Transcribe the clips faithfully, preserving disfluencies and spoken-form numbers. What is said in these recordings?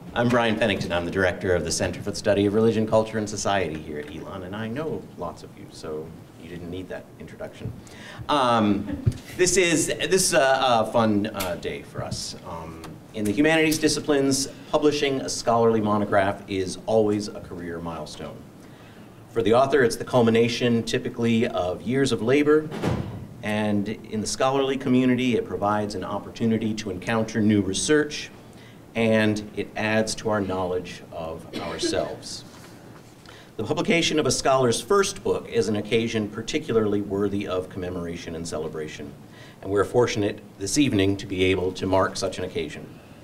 I'm Brian Pennington. I'm the director of the Center for the Study of Religion, Culture, and Society here at Elon, and I know lots of you, so you didn't need that introduction. Um, this is this is a, a fun uh, day for us. Um, in the humanities disciplines, publishing a scholarly monograph is always a career milestone. For the author, it's the culmination, typically, of years of labor, and in the scholarly community, it provides an opportunity to encounter new research, and it adds to our knowledge of ourselves. The publication of a scholar's first book is an occasion particularly worthy of commemoration and celebration, and we're fortunate this evening to be able to mark such an occasion.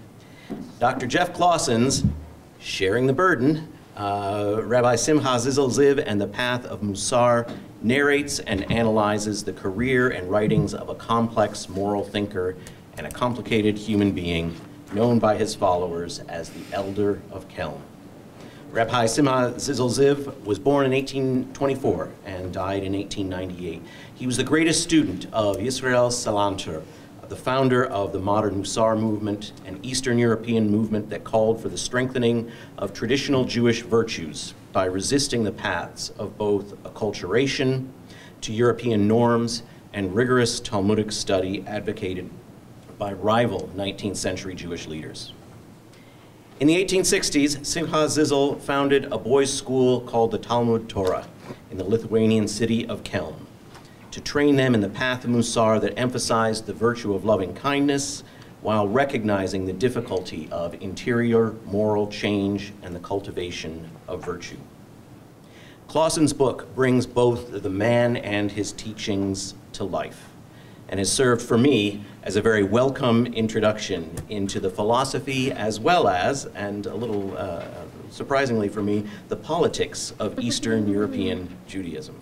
Doctor Jeff Claussen's Sharing the Burden, uh, Rabbi Simhah Zissel Ziv and the Path of Musar narrates and analyzes the career and writings of a complex moral thinker and a complicated human being known by his followers as the Elder of Kelm. Rabbi Simhah Zissel Ziv was born in eighteen twenty-four and died in eighteen ninety-eight. He was the greatest student of Yisrael Salanter, the founder of the modern Musar movement, an Eastern European movement that called for the strengthening of traditional Jewish virtues by resisting the paths of both acculturation to European norms and rigorous Talmudic study advocated by rival nineteenth century Jewish leaders. In the eighteen sixties, Simhah Zissel founded a boys' school called the Talmud Torah in the Lithuanian city of Kelm to train them in the Path of Musar that emphasized the virtue of loving kindness while recognizing the difficulty of interior moral change and the cultivation of virtue. Claussen's book brings both the man and his teachings to life, and has served for me as a very welcome introduction into the philosophy as well as, and a little uh, surprisingly for me, the politics of Eastern European Judaism.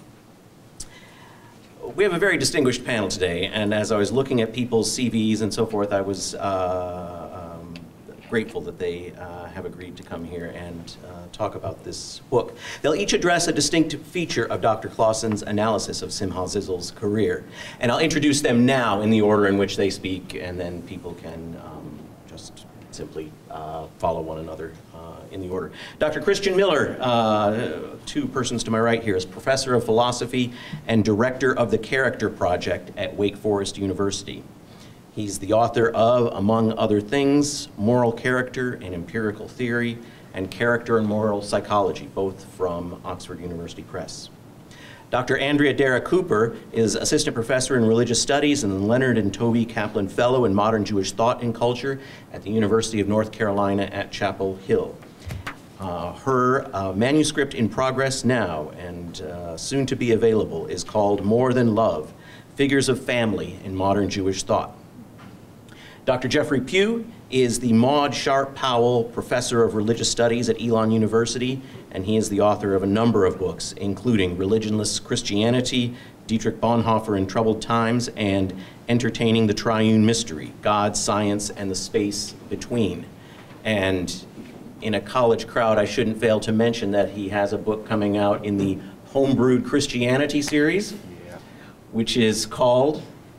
We have a very distinguished panel today, and as I was looking at people's C Vs and so forth, I was uh, um, grateful that they uh, have agreed to come here and uh, talk about this book. They'll each address a distinct feature of Doctor Claussen's analysis of Simhah Zissel's career. And I'll introduce them now in the order in which they speak, and then people can um, just simply uh, follow one another uh, in the order. Doctor Christian Miller, uh, two persons to my right here, is Professor of Philosophy and Director of the Character Project at Wake Forest University. He's the author of, among other things, Moral Character and Empirical Theory, and Character and Moral Psychology, both from Oxford University Press. Doctor Andrea Dara Cooper is Assistant Professor in Religious Studies and the Leonard and Tobee Kaplan Fellow in Modern Jewish Thought and Culture at the University of North Carolina at Chapel Hill. Uh, her uh, manuscript in progress now and uh, soon to be available is called More Than Love, Figures of Family in Modern Jewish Thought. Doctor Geoffrey Pugh is the Maude Sharpe Powell Professor of Religious Studies at Elon University, and he is the author of a number of books, including Religionless Christianity, Dietrich Bonhoeffer in Troubled Times, and Entertaining the Triune Mystery, God, Science, and the Space Between. And in a college crowd, I shouldn't fail to mention that he has a book coming out in the Homebrewed Christianity series, yeah. which is called...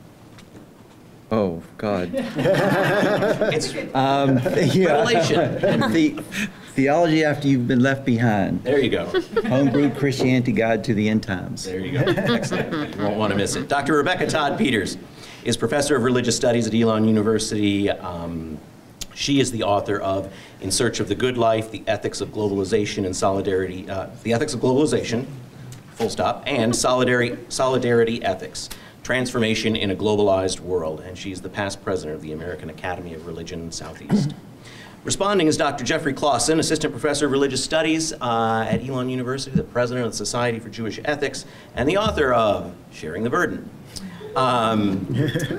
Oh, God. It's um, yeah. Revelation. The, theology after you've been left behind. There you go. Homebrewed Christianity Guide to the End Times. There you go. Excellent. You won't want to miss it. Doctor Rebecca Todd Peters is Professor of Religious Studies at Elon University. Um, she is the author of In Search of the Good Life, The Ethics of Globalization and Solidarity, uh, The Ethics of Globalization, full stop, and Solidarity, Solidarity Ethics, Transformation in a Globalized World, and she's the past president of the American Academy of Religion Southeast. Responding is Doctor Geoffrey Claussen, Assistant Professor of Religious Studies uh, at Elon University, the President of the Society for Jewish Ethics, and the author of Sharing the Burden. Um,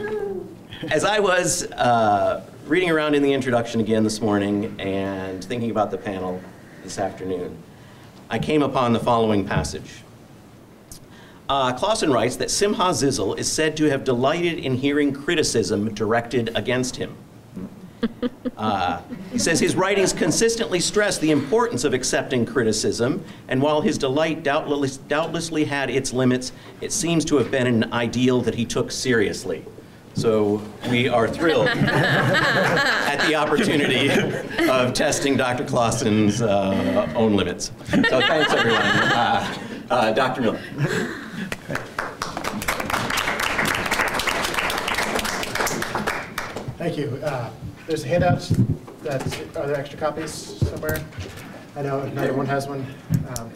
as I was uh, reading around in the introduction again this morning and thinking about the panel this afternoon, I came upon the following passage. Uh, Claussen writes that Simhah Zissel is said to have delighted in hearing criticism directed against him. Uh, he says his writings consistently stress the importance of accepting criticism, and while his delight doubtless, doubtlessly had its limits, it seems to have been an ideal that he took seriously. So we are thrilled at the opportunity of testing Doctor Claussen's uh, own limits. So thanks, everyone. Uh, uh, Doctor Miller. Thank you. Uh, there's handouts. That's, are there extra copies somewhere? I know not everyone has one. Um,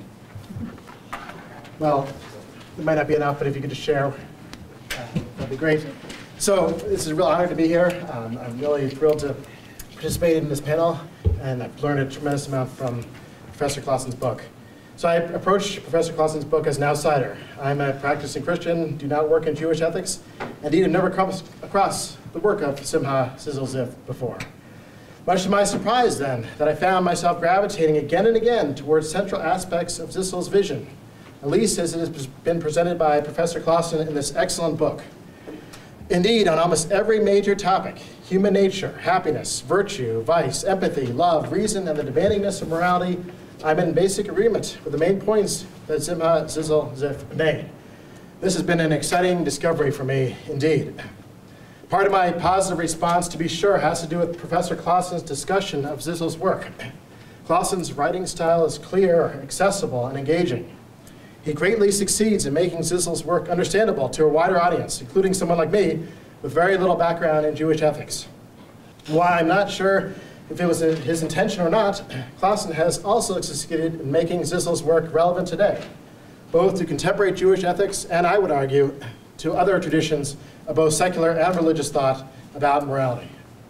well, it might not be enough, but if you could just share, uh, that'd be great. So this is a real honor to be here. Um, I'm really thrilled to participate in this panel, and I've learned a tremendous amount from Professor Claussen's book. So I approached Professor Claussen's book as an outsider. I'm a practicing Christian, do not work in Jewish ethics, indeed have never come across the work of Simhah Zissel Ziv before. Much to my surprise, then, that I found myself gravitating again and again towards central aspects of Zissel's vision, at least as it has been presented by Professor Claussen in this excellent book. Indeed, on almost every major topic, human nature, happiness, virtue, vice, empathy, love, reason, and the demandingness of morality, I'm in basic agreement with the main points that Simhah Zissel Ziv made. This has been an exciting discovery for me, indeed. Part of my positive response, to be sure, has to do with Professor Claussen's discussion of Zissel's work. Claussen's writing style is clear, accessible, and engaging. He greatly succeeds in making Zissel's work understandable to a wider audience, including someone like me with very little background in Jewish ethics. While I'm not sure if it was his intention or not, Claussen has also succeeded in making Zissel's work relevant today, both to contemporary Jewish ethics and, I would argue, to other traditions of both secular and religious thought about morality.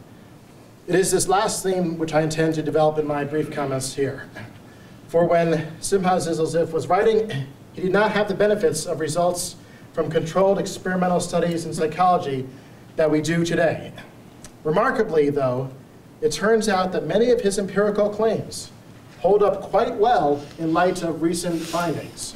It is this last theme which I intend to develop in my brief comments here. For when Simhah Zissel Ziv was writing, he did not have the benefits of results from controlled experimental studies in psychology that we do today. Remarkably, though, it turns out that many of his empirical claims hold up quite well in light of recent findings.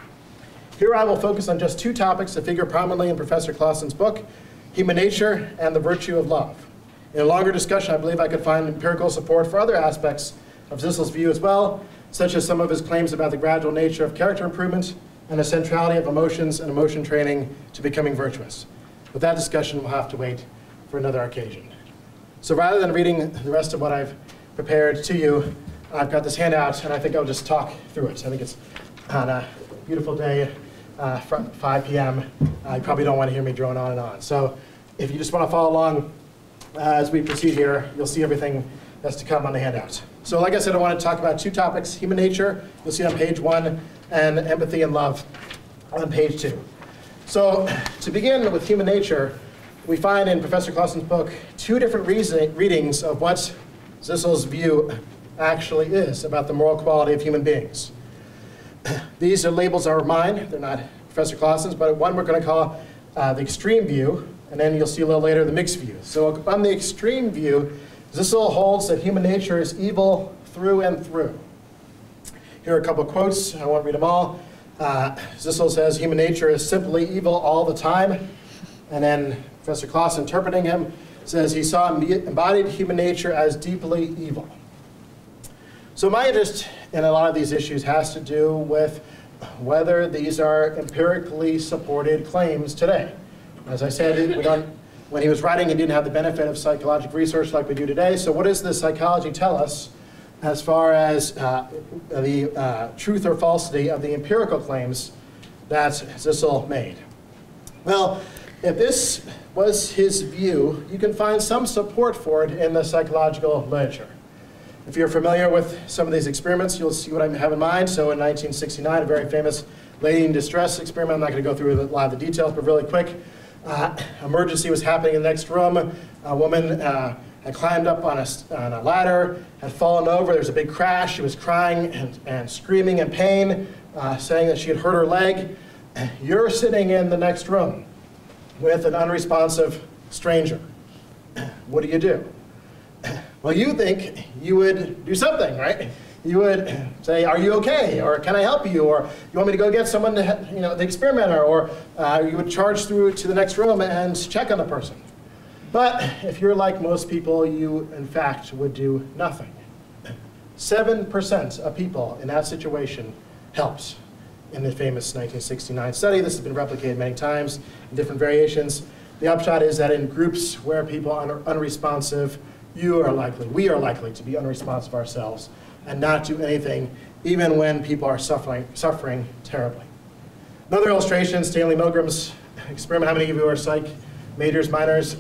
Here I will focus on just two topics that figure prominently in Professor Claussen's book, human nature and the virtue of love. In a longer discussion, I believe I could find empirical support for other aspects of Zissel's view as well, such as some of his claims about the gradual nature of character improvement and the centrality of emotions and emotion training to becoming virtuous. But that discussion will have to wait for another occasion. So rather than reading the rest of what I've prepared to you, I've got this handout, and I think I'll just talk through it. I think it's on a beautiful day, uh, five p m Uh, you probably don't want to hear me drone on and on. So if you just want to follow along uh, as we proceed here, you'll see everything that's to come on the handout. So like I said, I want to talk about two topics, human nature, you'll see on page one, and empathy and love on page two. So to begin with human nature, we find in Professor Claussen's book two different reason, readings of what Zissel's view actually is about the moral quality of human beings. These are labels are mine, they're not Professor Claussen's, but one we're going to call uh, the extreme view, and then you'll see a little later the mixed view. So on the extreme view, Zissel holds that human nature is evil through and through. Here are a couple of quotes, I won't read them all. Uh, Zissel says human nature is simply evil all the time, and then Professor Claussen, interpreting him, says he saw embodied human nature as deeply evil. So my interest in a lot of these issues has to do with whether these are empirically supported claims today. As I said, we don't, when he was writing, he didn't have the benefit of psychological research like we do today. So what does the psychology tell us as far as uh, the uh, truth or falsity of the empirical claims that Zissel made? Well, if this was his view, you can find some support for it in the psychological literature. If you're familiar with some of these experiments, you'll see what I have in mind. So in nineteen sixty-nine, a very famous lady in distress experiment. I'm not going to go through a lot of the details, but really quick. Uh, emergency was happening in the next room. A woman uh, had climbed up on a, on a ladder, had fallen over. There was a big crash. She was crying and, and screaming in pain, uh, saying that she had hurt her leg. You're sitting in the next room with an unresponsive stranger. What do you do? Well, you think you would do something, right? You would say, are you okay? Or can I help you? Or you want me to go get someone, to, you know, the experimenter? Or uh, you would charge through to the next room and check on the person. But if you're like most people, you, in fact, would do nothing. seven percent of people in that situation helps in the famous nineteen sixty-nine study. This has been replicated many times in different variations. the upshot is that in groups where people are unresponsive, you are likely, we are likely to be unresponsive ourselves and not do anything even when people are suffering, suffering terribly. Another illustration, Stanley Milgram's experiment. How many of you are psych majors, minors?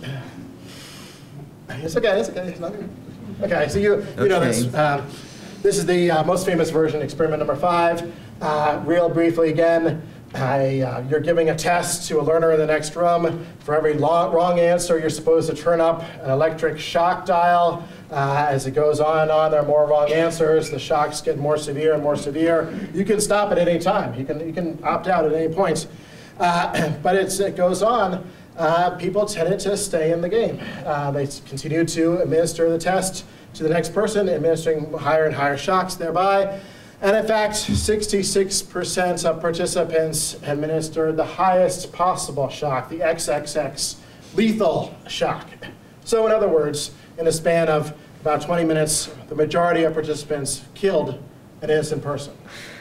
It's okay, it's okay. It's not, okay, so you, you know this. Um, this is the uh, most famous version, experiment number five. Uh, real briefly again, I, uh, you're giving a test to a learner in the next room. For every long, wrong answer, you're supposed to turn up an electric shock dial. Uh, as it goes on and on, there are more wrong answers. The shocks get more severe and more severe. You can stop at any time. You can, you can opt out at any point. Uh, but it's, it goes on. Uh, people tended to stay in the game. Uh, they continued to administer the test to the next person, administering higher and higher shocks thereby. And in fact, sixty-six percent of participants administered the highest possible shock, the triple X, lethal shock. So in other words, in a span of about twenty minutes, the majority of participants killed an innocent person.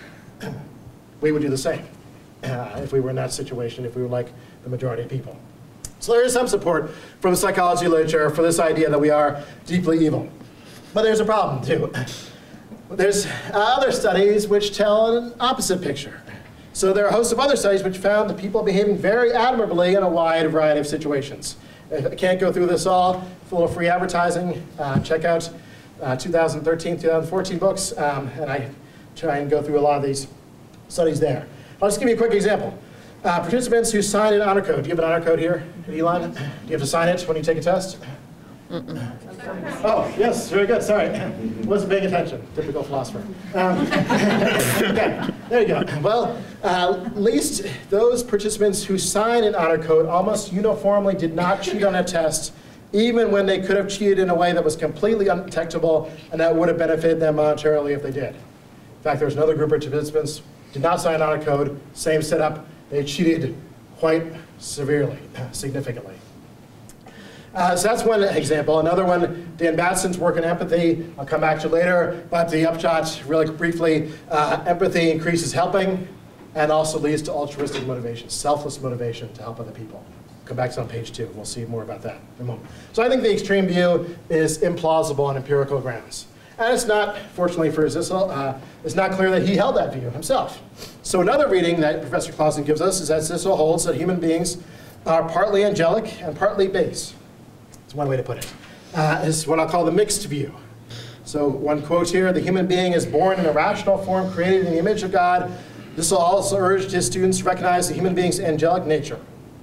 We would do the same uh, if we were in that situation, if we were like the majority of people. So there is some support from the psychology literature for this idea that we are deeply evil. But there's a problem too. There's other studies which tell an opposite picture. So there are a host of other studies which found that people behaving very admirably in a wide variety of situations. I can't go through this all. It's a little free advertising. Uh, check out uh, two thousand thirteen, two thousand fourteen books, um, and I try and go through a lot of these studies there. I'll just give you a quick example. Uh, participants who sign an honor code. Do you have an honor code here, Elon? Do you have to sign it when you take a test? Mm-mm. Oh, yes, very good, sorry. Wasn't paying attention, typical philosopher. Um, okay, there you go. Well, uh, at least those participants who signed an honor code almost uniformly did not cheat on a test, even when they could have cheated in a way that was completely undetectable and that would have benefited them monetarily if they did. In fact, there was another group of participants who did not sign an honor code, same setup, they cheated quite severely, significantly. Uh, so that's one example. Another one, Dan Batson's work in empathy. I'll come back to come but the upshot, really briefly, uh, empathy increases helping and also leads to altruistic motivation, selfless motivation to help other people. Come back to on page two. We'll see more about that in a moment. So I think the extreme view is implausible on empirical grounds. And it's not, fortunately for Zissel, uh, it's not clear that he held that view himself. So another reading that Professor Claussen gives us is that Zissel holds that human beings are partly angelic and partly base. That's one way to put it. Uh, is what I'll call the mixed view. So one quote here, the human being is born in a rational form created in the image of God. Zissel also urged his students to recognize the human being's angelic nature.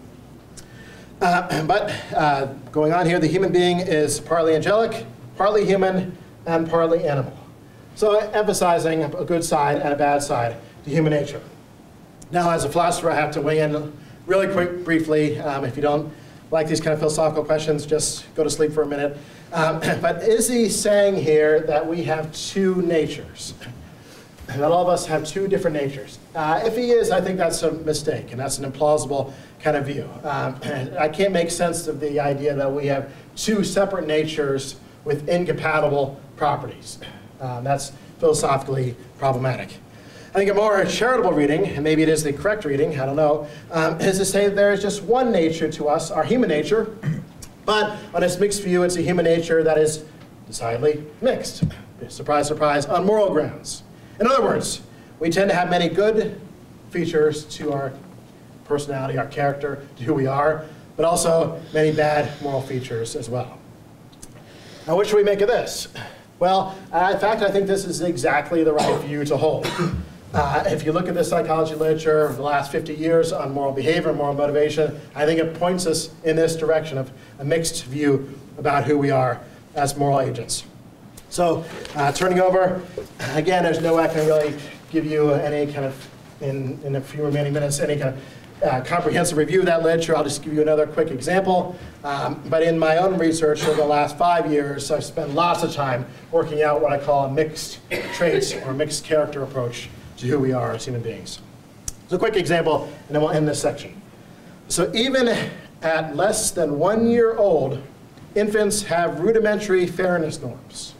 Uh, but uh, going on here, the human being is partly angelic, partly human, and partly animal. So emphasizing a good side and a bad side to human nature. Now, as a philosopher, I have to weigh in really quick, briefly. Um, if you don't like these kind of philosophical questions, just go to sleep for a minute. Um, but is he saying here that we have two natures? That all of us have two different natures? Uh, if he is, I think that's a mistake, and that's an implausible kind of view. Um, I can't make sense of the idea that we have two separate natures with incompatible properties. Um, that's philosophically problematic. I think a more charitable reading, and maybe it is the correct reading, I don't know, um, is to say that there is just one nature to us, our human nature, but on this mixed view, it's a human nature that is decidedly mixed. Surprise, surprise, on moral grounds. In other words, we tend to have many good features to our personality, our character, to who we are, but also many bad moral features as well. Now, what should we make of this? Well, uh, in fact, I think this is exactly the right view to hold. Uh, if you look at the psychology literature of the last fifty years on moral behavior and moral motivation, I think it points us in this direction of a mixed view about who we are as moral agents. So, uh, turning over, again, there's no way I can really give you any kind of, in, in a few remaining minutes, any kind of Uh, comprehensive review of that literature. I'll just give you another quick example. Um, but in my own research over the last five years, I've spent lots of time working out what I call a mixed traits or mixed character approach to who we are as human beings. So a quick example, and then we'll end this section. So even at less than one year old, infants have rudimentary fairness norms.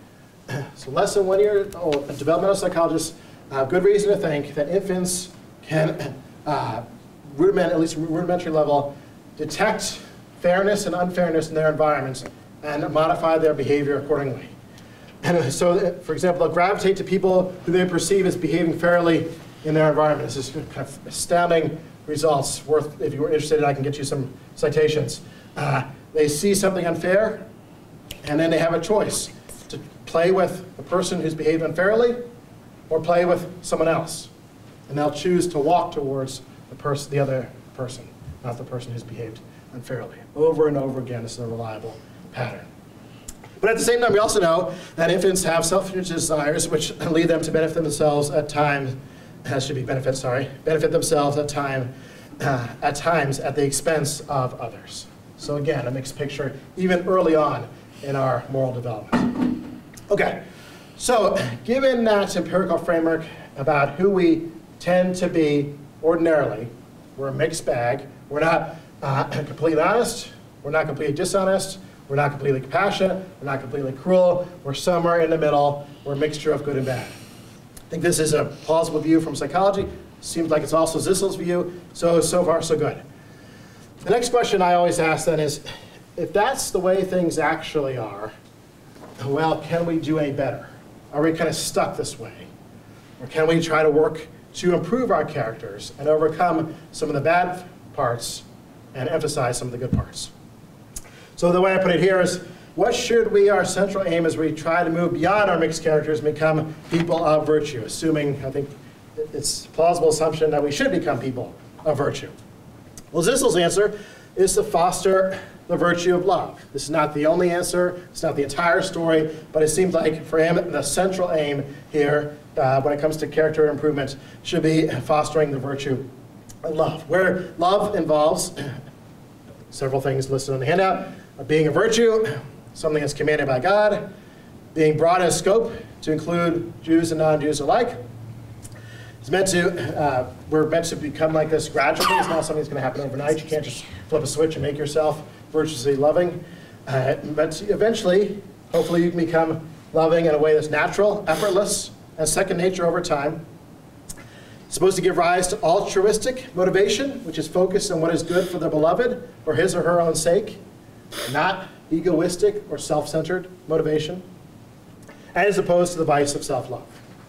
So less than one year old, developmental psychologists have good reason to think that infants can uh, rudiment, at least rudimentary level, detect fairness and unfairness in their environments and modify their behavior accordingly. And so, for example, they'll gravitate to people who they perceive as behaving fairly in their environment. This is kind of astounding results. Worth, if you were interested, I can get you some citations. Uh, they see something unfair, and then they have a choice to play with the person who's behaved unfairly or play with someone else. And they'll choose to walk towards the, pers the other person, not the person who's behaved unfairly. Over and over again, this is a reliable pattern. But at the same time, we also know that infants have selfish desires which lead them to benefit themselves at times, that should be benefit, sorry, benefit themselves at, time, uh, at times at the expense of others. So again, a mixed picture, even early on in our moral development. Okay, so given that empirical framework about who we tend to be ordinarily, we're a mixed bag. We're not uh, completely honest, we're not completely dishonest, we're not completely compassionate, we're not completely cruel, we're somewhere in the middle, we're a mixture of good and bad. I think this is a plausible view from psychology. Seems like it's also Zissel's view, so, so far so good. The next question I always ask then is, if that's the way things actually are, well, can we do any better? Are we kind of stuck this way? Or can we try to work to improve our characters and overcome some of the bad parts and emphasize some of the good parts? So the way I put it here is, what should we, our central aim as we try to move beyond our mixed characters and become people of virtue, assuming, I think it's a plausible assumption that we should become people of virtue. Well, Zissel's answer is to foster the virtue of love. This is not the only answer, it's not the entire story, but it seems like for him the central aim here uh, when it comes to character improvement should be fostering the virtue of love, where love involves several things listed on the handout: being a virtue, something that's commanded by God, being broad in scope to include Jews and non-Jews alike. It's meant to, uh, we're meant to become like this gradually. It's not something that's going to happen overnight. You can't just flip a switch and make yourself virtuously loving. Uh, but eventually, hopefully you can become loving in a way that's natural, effortless, and second nature over time. It's supposed to give rise to altruistic motivation, which is focused on what is good for the beloved for his or her own sake, not egoistic or self-centered motivation, as opposed to the vice of self-love.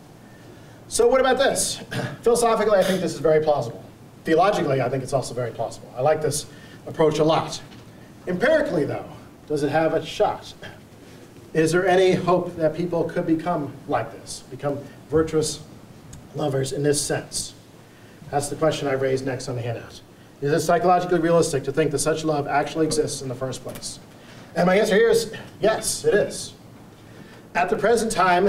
So what about this? Philosophically, I think this is very plausible. Theologically, I think it's also very plausible. I like this approach a lot. Empirically, though, does it have a shot? Is there any hope that people could become like this, become virtuous lovers in this sense? That's the question I raised next on the handout. Is it psychologically realistic to think that such love actually exists in the first place? And my answer here is yes, it is. At the present time,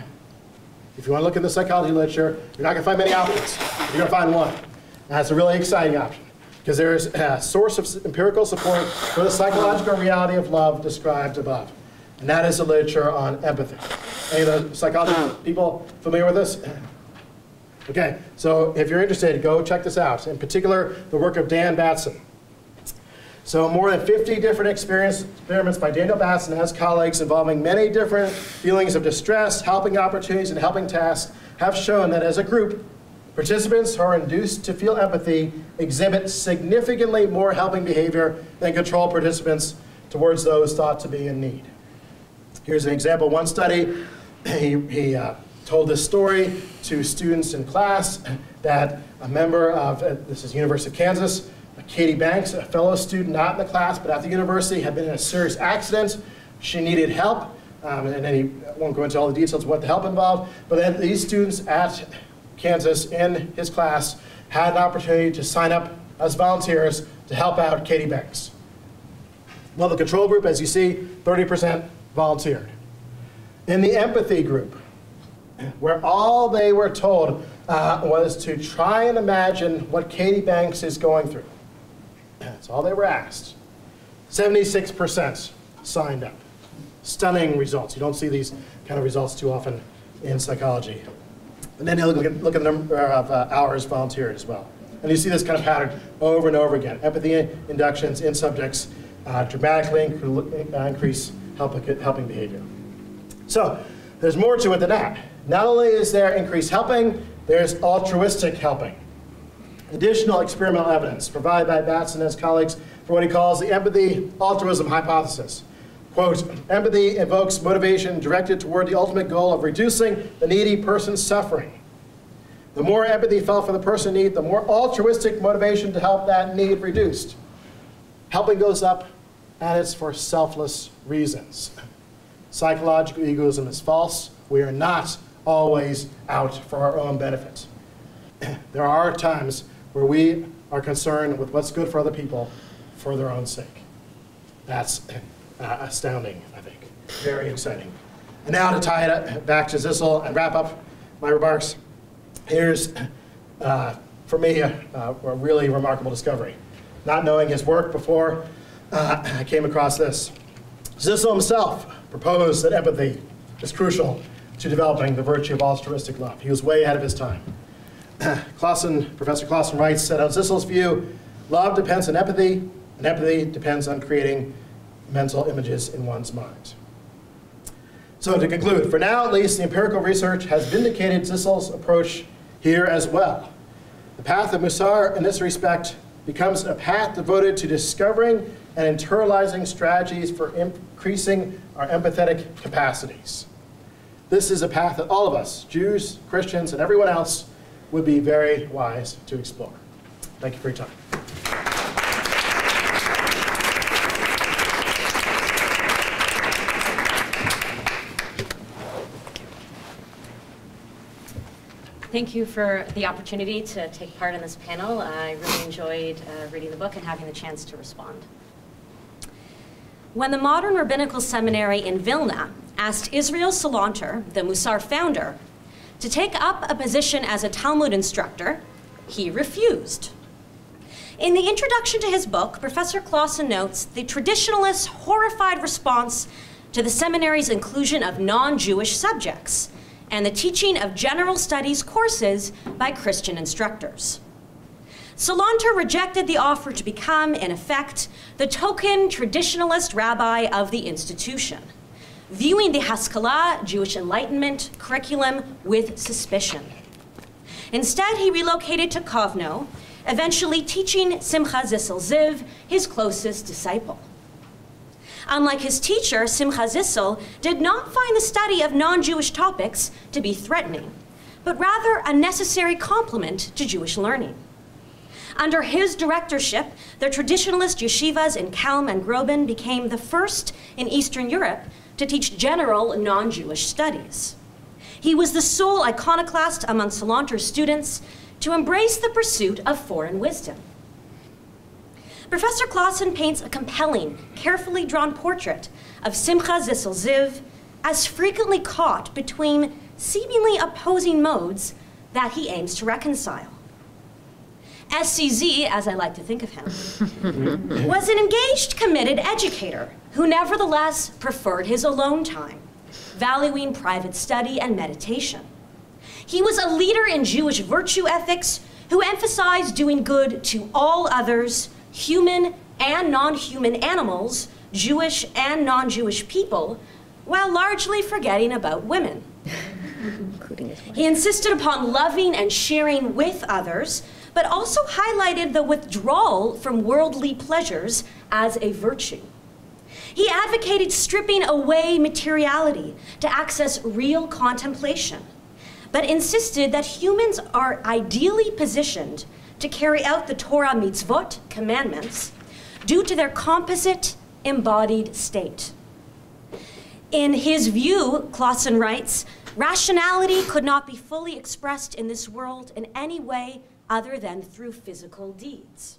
if you want to look in the psychology literature, you're not going to find many options. You're going to find one. And that's a really exciting option, because there is a source of empirical support for the psychological reality of love described above. And that is the literature on empathy. Any of the psychology people familiar with this? Okay, so if you're interested, go check this out. In particular, the work of Dan Batson. So more than fifty different experiments by Daniel Batson and his colleagues involving many different feelings of distress, helping opportunities, and helping tasks have shown that as a group, participants who are induced to feel empathy exhibit significantly more helping behavior than control participants towards those thought to be in need. Here's an example. One study, he, he uh, told this story to students in class that a member of, uh, this is University of Kansas, Katie Banks, a fellow student not in the class but at the university, had been in a serious accident. She needed help, um, and then he won't go into all the details of what the help involved, but then these students at Kansas in his class had an opportunity to sign up as volunteers to help out Katie Banks. Well, the control group, as you see, thirty percent volunteered. In the empathy group, where all they were told uh, was to try and imagine what Katie Banks is going through. That's all they were asked. seventy-six percent signed up. Stunning results. You don't see these kind of results too often in psychology. And then you look at, look at the number of uh, hours volunteered as well. And you see this kind of pattern over and over again. Empathy inductions in subjects uh, dramatically inc increase helping, helping behavior. So there's more to it than that. Not only is there increased helping, there's altruistic helping. additional experimental evidence provided by Batson and his colleagues for what he calls the empathy altruism hypothesis. Quote, empathy invokes motivation directed toward the ultimate goal of reducing the needy person's suffering. The more empathy felt for the person in need, the more altruistic motivation to help that need reduced. Helping goes up, and it's for selfless reasons. Psychological egoism is false. We are not always out for our own benefit. There are times where we are concerned with what's good for other people for their own sake. That's uh, astounding, I think. Very exciting. And now to tie it back to Zissel and wrap up my remarks, here's, uh, for me, a, a really remarkable discovery. Not knowing his work before, uh, I came across this. Zissel himself proposed that empathy is crucial to developing the virtue of altruistic love. He was way ahead of his time. Claussen, Professor Claussen writes that on Zissel's view, love depends on empathy, and empathy depends on creating mental images in one's mind. So to conclude, for now at least, the empirical research has vindicated Zissel's approach here as well. The path of Musar, in this respect, becomes a path devoted to discovering and internalizing strategies for increasing our empathetic capacities. This is a path that all of us, Jews, Christians, and everyone else, would be very wise to explore. Thank you for your time. Thank you for the opportunity to take part in this panel. I really enjoyed uh, reading the book and having the chance to respond. When the Modern Rabbinical Seminary in Vilna asked Israel Salanter, the Musar founder, to take up a position as a Talmud instructor, he refused. In the introduction to his book, Professor Claussen notes the traditionalist horrified response to the seminary's inclusion of non-Jewish subjects and the teaching of general studies courses by Christian instructors. Salanter rejected the offer to become, in effect, the token traditionalist rabbi of the institution, viewing the Haskalah, Jewish Enlightenment, curriculum with suspicion. Instead, he relocated to Kovno, eventually teaching Simhah Zissel Ziv, his closest disciple. Unlike his teacher, Simhah Zissel did not find the study of non-Jewish topics to be threatening, but rather a necessary complement to Jewish learning. Under his directorship, the traditionalist yeshivas in Kelm and Groban became the first in Eastern Europe to teach general non-Jewish studies. He was the sole iconoclast among Salanter's students to embrace the pursuit of foreign wisdom. Professor Claussen paints a compelling, carefully drawn portrait of Simhah Zissel Ziv as frequently caught between seemingly opposing modes that he aims to reconcile. S C Z, as I like to think of him, was an engaged, committed educator who nevertheless preferred his alone time, valuing private study and meditation. He was a leader in Jewish virtue ethics who emphasized doing good to all others, human and non-human animals, Jewish and non-Jewish people, while largely forgetting about women. He insisted upon loving and sharing with others, but also highlighted the withdrawal from worldly pleasures as a virtue. He advocated stripping away materiality to access real contemplation, but insisted that humans are ideally positioned to carry out the Torah mitzvot, commandments, due to their composite, embodied state. In his view, Claussen writes, rationality could not be fully expressed in this world in any way other than through physical deeds.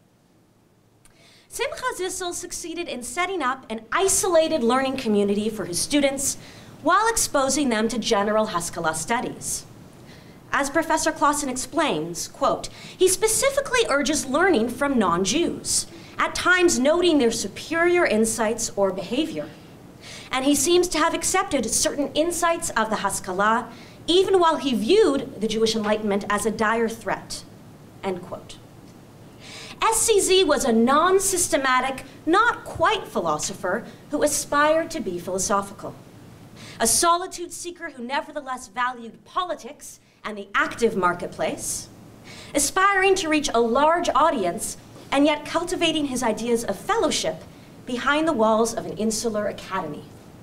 Simhah Zissel succeeded in setting up an isolated learning community for his students while exposing them to general Haskalah studies. As Professor Claussen explains, quote, he specifically urges learning from non-Jews, at times noting their superior insights or behavior. And he seems to have accepted certain insights of the Haskalah, even while he viewed the Jewish Enlightenment as a dire threat, end quote. S C Z was a non-systematic, not quite philosopher who aspired to be philosophical. A solitude seeker who nevertheless valued politics and the active marketplace. aspiring to reach a large audience and yet cultivating his ideas of fellowship behind the walls of an insular academy.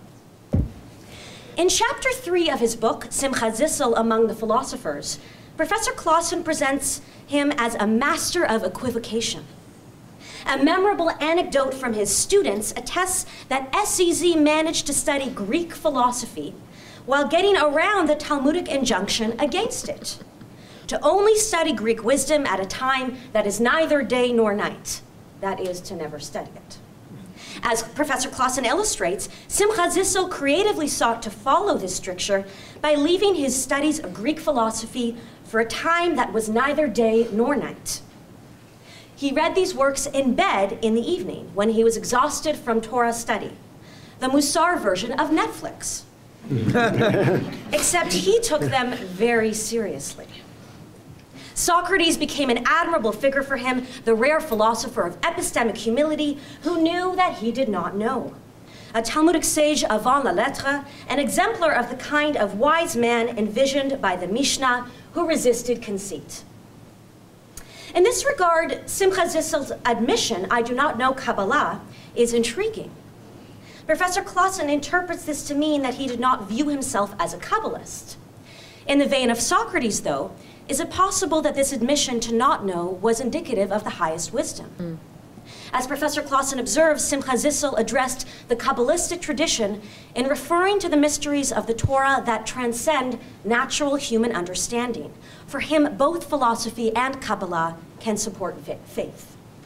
In chapter three of his book, Simhah Zissel Among the Philosophers, Professor Claussen presents him as a master of equivocation. A memorable anecdote from his students attests that S Z Z managed to study Greek philosophy while getting around the Talmudic injunction against it, to only study Greek wisdom at a time that is neither day nor night, that is, to never study it. As Professor Claussen illustrates, Simhah Zissel creatively sought to follow this stricture by leaving his studies of Greek philosophy for a time that was neither day nor night. He read these works in bed in the evening when he was exhausted from Torah study, the Musar version of Netflix. Except he took them very seriously. Socrates became an admirable figure for him, the rare philosopher of epistemic humility who knew that he did not know. A Talmudic sage avant la lettre, an exemplar of the kind of wise man envisioned by the Mishnah who resisted conceit. In this regard, Simhah Zissel's admission, "I do not know Kabbalah," is intriguing. Professor Claussen interprets this to mean that he did not view himself as a Kabbalist. In the vein of Socrates, though, is it possible that this admission to not know was indicative of the highest wisdom? Mm. As Professor Claussen observes, Simhah Zissel addressed the Kabbalistic tradition in referring to the mysteries of the Torah that transcend natural human understanding. For him, both philosophy and Kabbalah can support faith.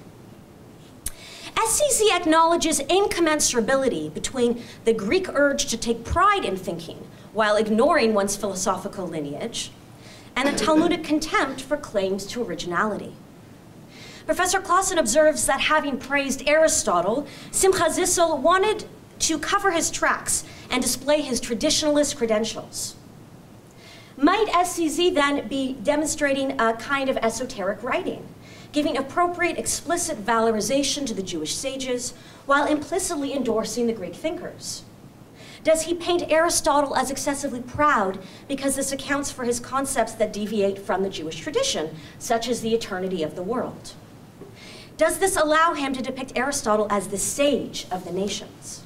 S Z Z acknowledges incommensurability between the Greek urge to take pride in thinking while ignoring one's philosophical lineage, and a Talmudic contempt for claims to originality. Professor Claussen observes that having praised Aristotle, Simhah Zissel wanted to cover his tracks and display his traditionalist credentials. Might S Z Z then be demonstrating a kind of esoteric writing, giving appropriate explicit valorization to the Jewish sages while implicitly endorsing the Greek thinkers? Does he paint Aristotle as excessively proud because this accounts for his concepts that deviate from the Jewish tradition, such as the eternity of the world? Does this allow him to depict Aristotle as the sage of the nations?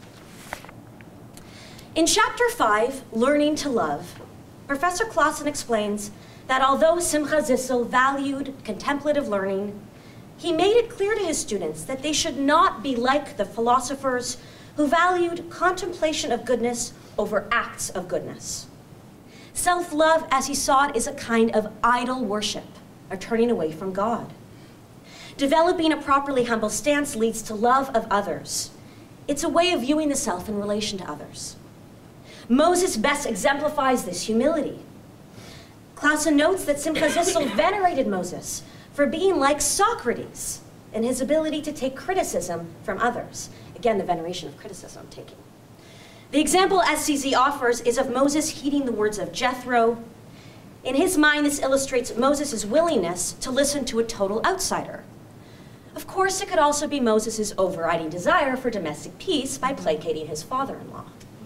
In chapter five, Learning to Love, Professor Claussen explains that although Simhah Zissel valued contemplative learning, he made it clear to his students that they should not be like the philosophers who valued contemplation of goodness over acts of goodness. Self-love, as he saw it, is a kind of idol worship, a turning away from God. Developing a properly humble stance leads to love of others. It's a way of viewing the self in relation to others. Moses best exemplifies this humility. Claussen notes that Simhah Zissel venerated Moses for being like Socrates in his ability to take criticism from others. Again, the veneration of criticism taking. The example S Z Z offers is of Moses heeding the words of Jethro. In his mind, this illustrates Moses' willingness to listen to a total outsider. Of course, it could also be Moses' overriding desire for domestic peace by placating his father-in-law.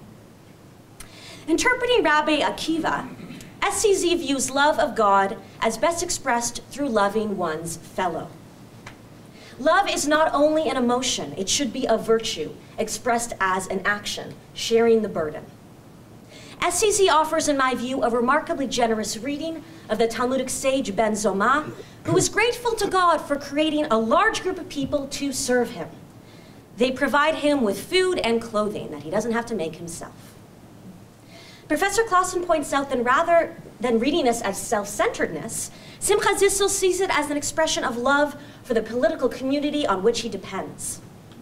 Interpreting Rabbi Akiva, S Z Z views love of God as best expressed through loving one's fellow. Love is not only an emotion, it should be a virtue, expressed as an action, sharing the burden. S Z Z offers, in my view, a remarkably generous reading of the Talmudic sage Ben Zomah, who is grateful to God for creating a large group of people to serve him. They provide him with food and clothing that he doesn't have to make himself. Professor Claussen points out that rather than reading this as self-centeredness, Simhah Zissel sees it as an expression of love for the political community on which he depends.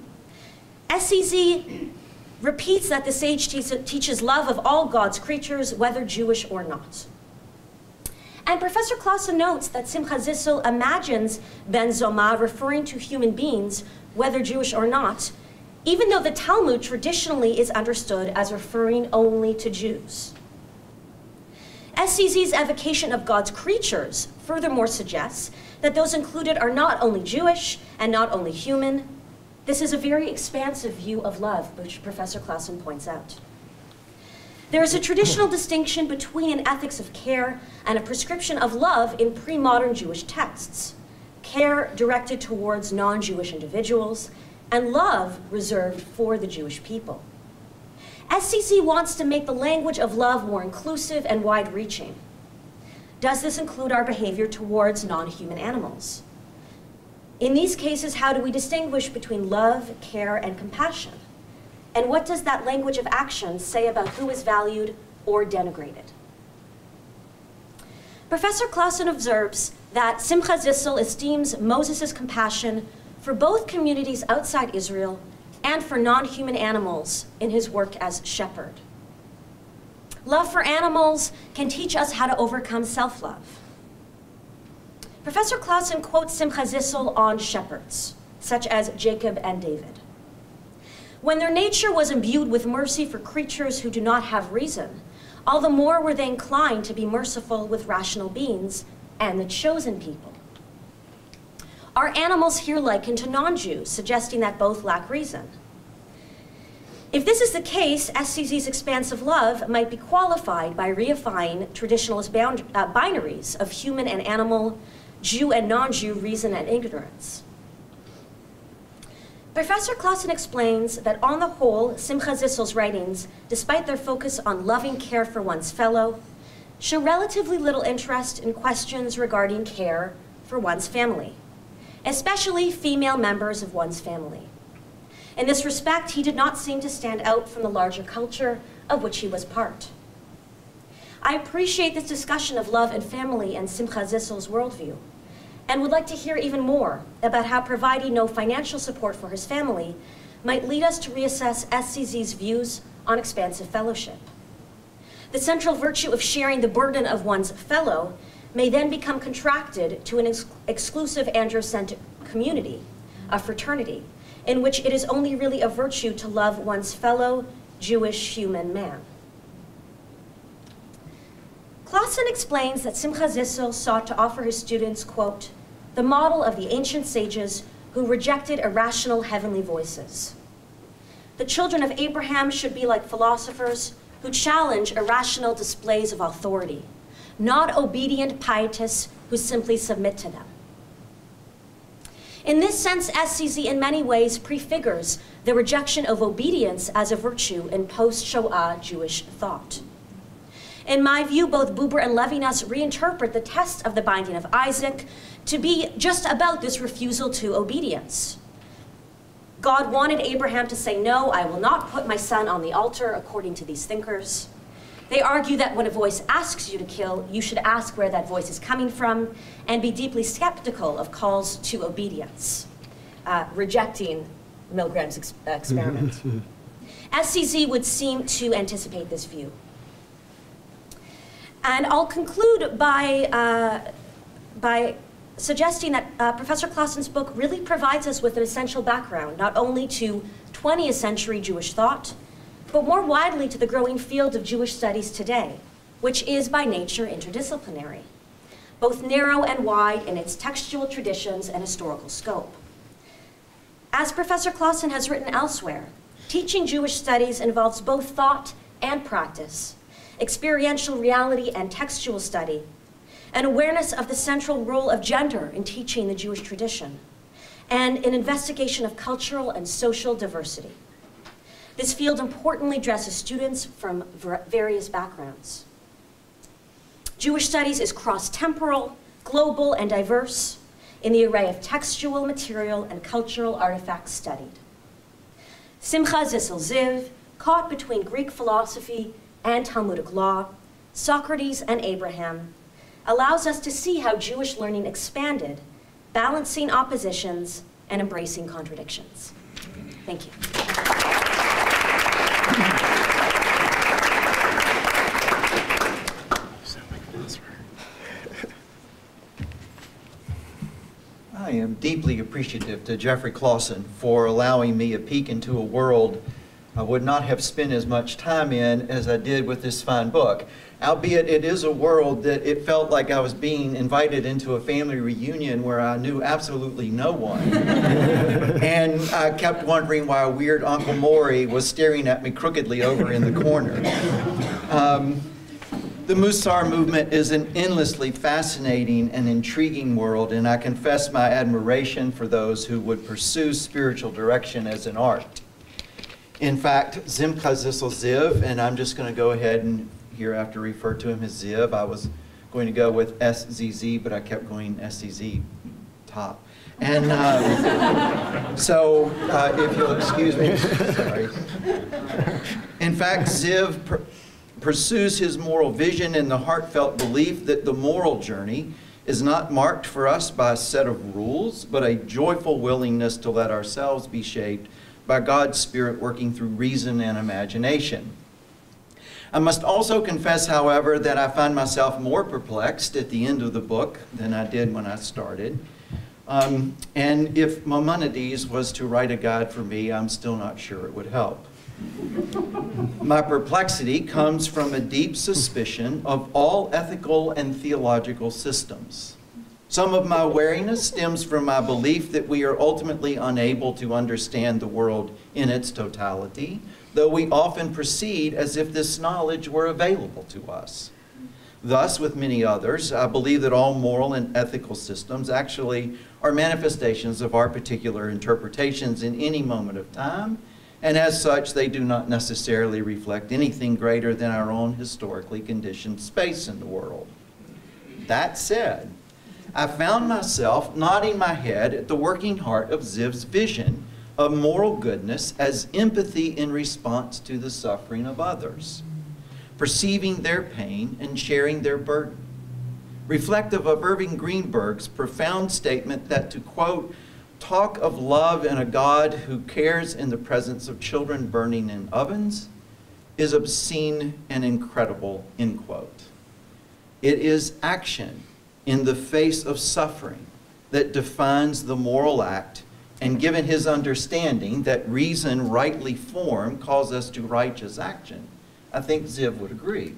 S Z Z repeats that the sage teaches love of all God's creatures, whether Jewish or not. And Professor Claussen notes that Simhah Zissel imagines Ben Zomah referring to human beings, whether Jewish or not, even though the Talmud traditionally is understood as referring only to Jews. S Z Z's evocation of God's creatures furthermore suggests that those included are not only Jewish and not only human. This is a very expansive view of love, which Professor Claussen points out. There is a traditional distinction between an ethics of care and a prescription of love in pre-modern Jewish texts. Care directed towards non-Jewish individuals, and love reserved for the Jewish people. S C Z wants to make the language of love more inclusive and wide-reaching. Does this include our behavior towards non-human animals? In these cases, how do we distinguish between love, care, and compassion? And what does that language of action say about who is valued or denigrated? Professor Claussen observes that Simhah Zissel esteems Moses' compassion for both communities outside Israel and for non-human animals in his work as shepherd. Love for animals can teach us how to overcome self-love. Professor Claussen quotes Simhah Zissel on shepherds, such as Jacob and David. When their nature was imbued with mercy for creatures who do not have reason, all the more were they inclined to be merciful with rational beings and the chosen people. Are animals here likened to non-Jews, suggesting that both lack reason? If this is the case, S C Z's expansive love might be qualified by reifying traditionalist bound, uh, binaries of human and animal, Jew and non-Jew, reason and ignorance. Professor Claussen explains that on the whole, Simhah Zissel's writings, despite their focus on loving care for one's fellow, show relatively little interest in questions regarding care for one's family, especially female members of one's family. In this respect, he did not seem to stand out from the larger culture of which he was part. I appreciate this discussion of love and family and Simhah Zissel's worldview, and would like to hear even more about how providing no financial support for his family might lead us to reassess S C Z's views on expansive fellowship. The central virtue of sharing the burden of one's fellow may then become contracted to an ex exclusive androcentric community, a fraternity, in which it is only really a virtue to love one's fellow Jewish human man. Claussen explains that Simhah Zissel sought to offer his students, quote, the model of the ancient sages who rejected irrational heavenly voices. The children of Abraham should be like philosophers who challenge irrational displays of authority, not obedient pietists who simply submit to them. In this sense, S C Z in many ways prefigures the rejection of obedience as a virtue in post-Shoah Jewish thought. In my view, both Buber and Levinas reinterpret the test of the binding of Isaac to be just about this refusal to obedience. God wanted Abraham to say, no, I will not put my son on the altar, according to these thinkers. They argue that when a voice asks you to kill, you should ask where that voice is coming from and be deeply skeptical of calls to obedience, uh, rejecting Milgram's ex experiment. S C Z would seem to anticipate this view. And I'll conclude by, uh, by suggesting that uh, Professor Claussen's book really provides us with an essential background, not only to twentieth century Jewish thought, but more widely to the growing field of Jewish studies today, which is by nature interdisciplinary, both narrow and wide in its textual traditions and historical scope. As Professor Claussen has written elsewhere, teaching Jewish studies involves both thought and practice, experiential reality and textual study, an awareness of the central role of gender in teaching the Jewish tradition, and an investigation of cultural and social diversity. This field importantly dresses students from various backgrounds. Jewish studies is cross-temporal, global, and diverse in the array of textual, material, and cultural artifacts studied. Simhah Zissel Ziv, caught between Greek philosophy and Talmudic law, Socrates and Abraham, allows us to see how Jewish learning expanded, balancing oppositions and embracing contradictions. Thank you. I am deeply appreciative to Geoffrey Claussen for allowing me a peek into a world I would not have spent as much time in as I did with this fine book. Albeit it is a world that it felt like I was being invited into a family reunion where I knew absolutely no one. And I kept wondering why a weird Uncle Maury was staring at me crookedly over in the corner. Um, the Musar movement is an endlessly fascinating and intriguing world, and I confess my admiration for those who would pursue spiritual direction as an art. In fact, Simhah Zissel Ziv, and I'm just going to go ahead and hereafter refer to him as Ziv. I was going to go with S Z Z, but I kept going S Z Z top. And um, so, uh, if you'll excuse me, sorry. In fact, Ziv pr pursues his moral vision in the heartfelt belief that the moral journey is not marked for us by a set of rules, but a joyful willingness to let ourselves be shaped by God's Spirit working through reason and imagination. I must also confess, however, that I find myself more perplexed at the end of the book than I did when I started. Um, and if Maimonides was to write a guide for me, I'm still not sure it would help. My perplexity comes from a deep suspicion of all ethical and theological systems. Some of my wariness stems from my belief that we are ultimately unable to understand the world in its totality, though we often proceed as if this knowledge were available to us. Thus, with many others, I believe that all moral and ethical systems actually are manifestations of our particular interpretations in any moment of time, and as such, they do not necessarily reflect anything greater than our own historically conditioned space in the world. That said, I found myself nodding my head at the working heart of Ziv's vision of moral goodness as empathy in response to the suffering of others, perceiving their pain and sharing their burden. Reflective of Irving Greenberg's profound statement that to, quote, talk of love and a God who cares in the presence of children burning in ovens is obscene and incredible, end quote. It is action in the face of suffering that defines the moral act, and given his understanding that reason rightly formed calls us to righteous action, I think Ziv would agree.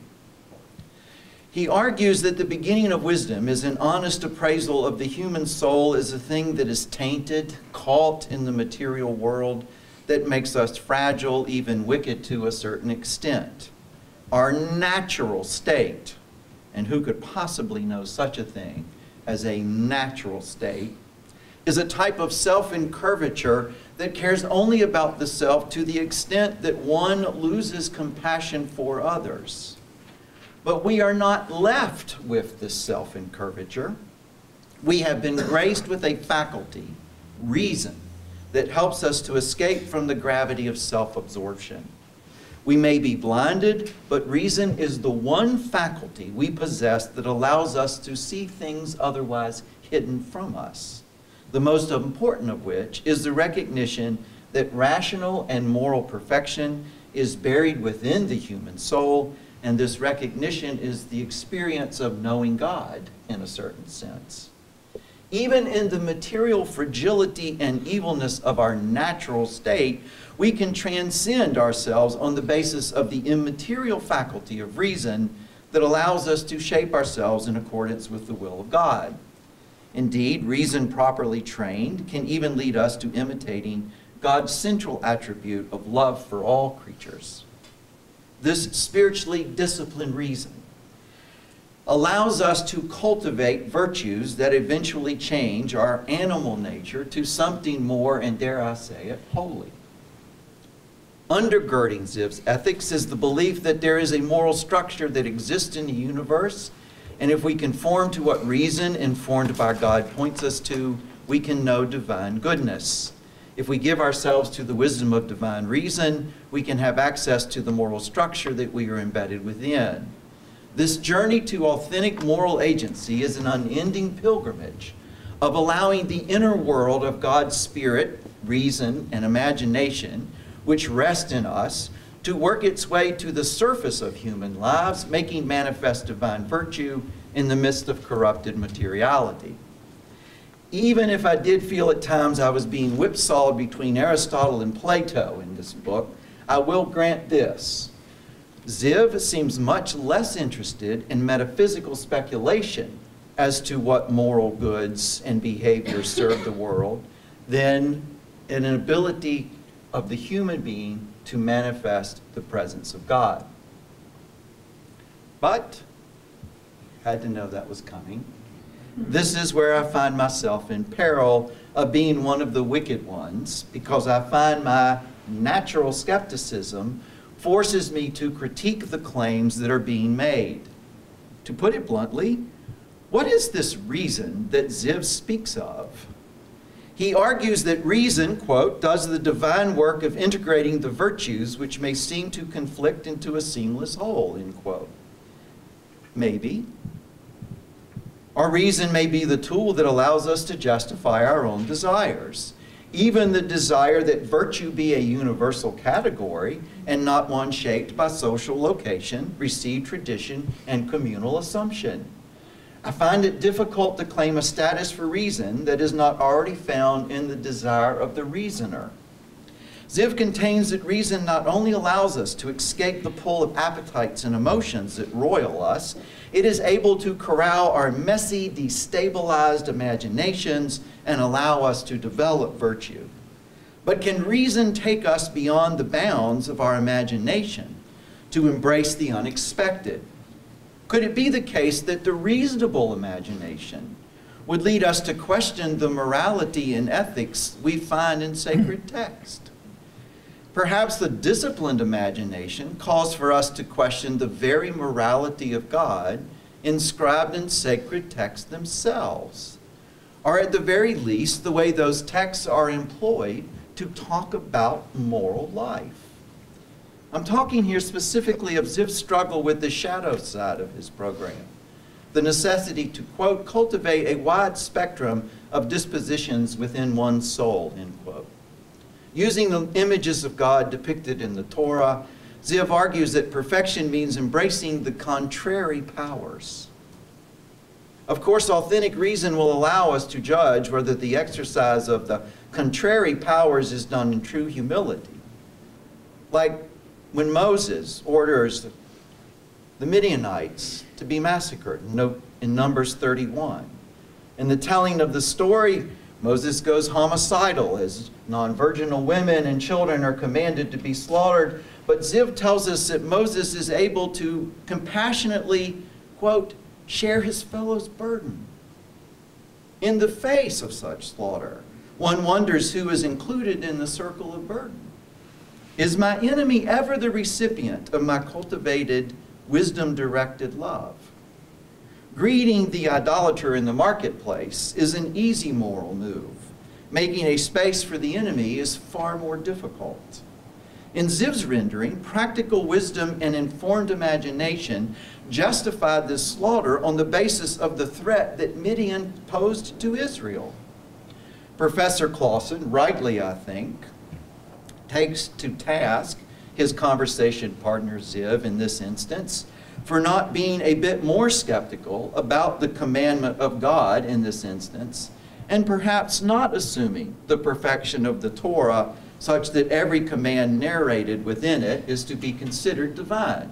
He argues that the beginning of wisdom is an honest appraisal of the human soul as a thing that is tainted, caught in the material world that makes us fragile, even wicked to a certain extent. Our natural state, and who could possibly know such a thing as a natural state, is a type of self-incurvature that cares only about the self to the extent that one loses compassion for others. But we are not left with this self-incurvature. We have been graced with a faculty, reason, that helps us to escape from the gravity of self-absorption. We may be blinded, but reason is the one faculty we possess that allows us to see things otherwise hidden from us. The most important of which is the recognition that rational and moral perfection is buried within the human soul, and this recognition is the experience of knowing God in a certain sense. Even in the material fragility and evilness of our natural state, we can transcend ourselves on the basis of the immaterial faculty of reason that allows us to shape ourselves in accordance with the will of God. Indeed, reason properly trained can even lead us to imitating God's central attribute of love for all creatures. This spiritually disciplined reason allows us to cultivate virtues that eventually change our animal nature to something more, and dare I say it, holy. Undergirding Ziv's ethics is the belief that there is a moral structure that exists in the universe, and if we conform to what reason, informed by God, points us to, we can know divine goodness. If we give ourselves to the wisdom of divine reason, we can have access to the moral structure that we are embedded within. This journey to authentic moral agency is an unending pilgrimage of allowing the inner world of God's Spirit, reason, and imagination, which rest in us, to work its way to the surface of human lives, making manifest divine virtue in the midst of corrupted materiality. Even if I did feel at times I was being whipsawed between Aristotle and Plato in this book, I will grant this. Ziv seems much less interested in metaphysical speculation as to what moral goods and behaviors serve the world than in an ability of the human being to manifest the presence of God. But, had to know that was coming, this is where I find myself in peril of being one of the wicked ones, because I find my natural skepticism forces me to critique the claims that are being made. To put it bluntly, what is this reason that Ziv speaks of? He argues that reason, quote, does the divine work of integrating the virtues which may seem to conflict into a seamless whole, end quote. Maybe. Our reason may be the tool that allows us to justify our own desires, even the desire that virtue be a universal category and not one shaped by social location, received tradition, and communal assumption. I find it difficult to claim a status for reason that is not already found in the desire of the reasoner. Ziv contains that reason not only allows us to escape the pull of appetites and emotions that roil us, it is able to corral our messy, destabilized imaginations and allow us to develop virtue. But can reason take us beyond the bounds of our imagination to embrace the unexpected? Could it be the case that the reasonable imagination would lead us to question the morality and ethics we find in sacred text? Perhaps the disciplined imagination calls for us to question the very morality of God inscribed in sacred texts themselves, or at the very least, the way those texts are employed to talk about moral life. I'm talking here specifically of Ziv's struggle with the shadow side of his program, the necessity to, quote, cultivate a wide spectrum of dispositions within one's soul, end quote. Using the images of God depicted in the Torah, Ziv argues that perfection means embracing the contrary powers. Of course, authentic reason will allow us to judge whether the exercise of the contrary powers is done in true humility. Like when Moses orders the Midianites to be massacred in Numbers thirty-one. In the telling of the story, Moses goes homicidal as non-virginal women and children are commanded to be slaughtered. But Ziv tells us that Moses is able to compassionately, quote, share his fellow's burden. In the face of such slaughter, one wonders who is included in the circle of burden. Is my enemy ever the recipient of my cultivated, wisdom-directed love? Greeting the idolater in the marketplace is an easy moral move. Making a space for the enemy is far more difficult. In Ziv's rendering, practical wisdom and informed imagination justified this slaughter on the basis of the threat that Midian posed to Israel. Professor Claussen, rightly I think, takes to task his conversation partner Ziv in this instance for not being a bit more skeptical about the commandment of God in this instance, and perhaps not assuming the perfection of the Torah such that every command narrated within it is to be considered divine.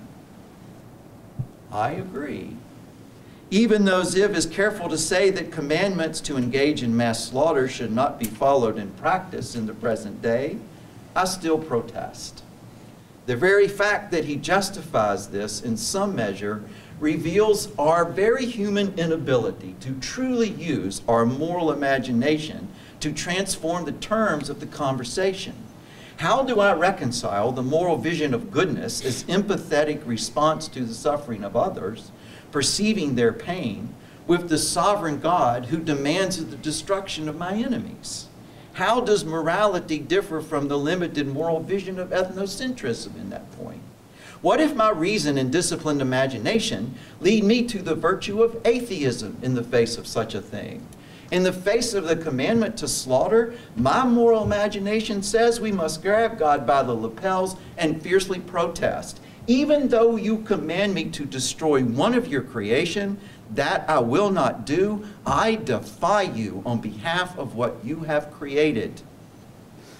I agree. Even though Ziv is careful to say that commandments to engage in mass slaughter should not be followed in practice in the present day, I still protest. The very fact that he justifies this in some measure reveals our very human inability to truly use our moral imagination to transform the terms of the conversation. How do I reconcile the moral vision of goodness as empathetic response to the suffering of others, perceiving their pain, with the sovereign God who demands the destruction of my enemies? How does morality differ from the limited moral vision of ethnocentrism in that point? What if my reason and disciplined imagination lead me to the virtue of atheism in the face of such a thing? In the face of the commandment to slaughter, my moral imagination says we must grab God by the lapels and fiercely protest. Even though you command me to destroy one of your creation, that I will not do. I defy you on behalf of what you have created.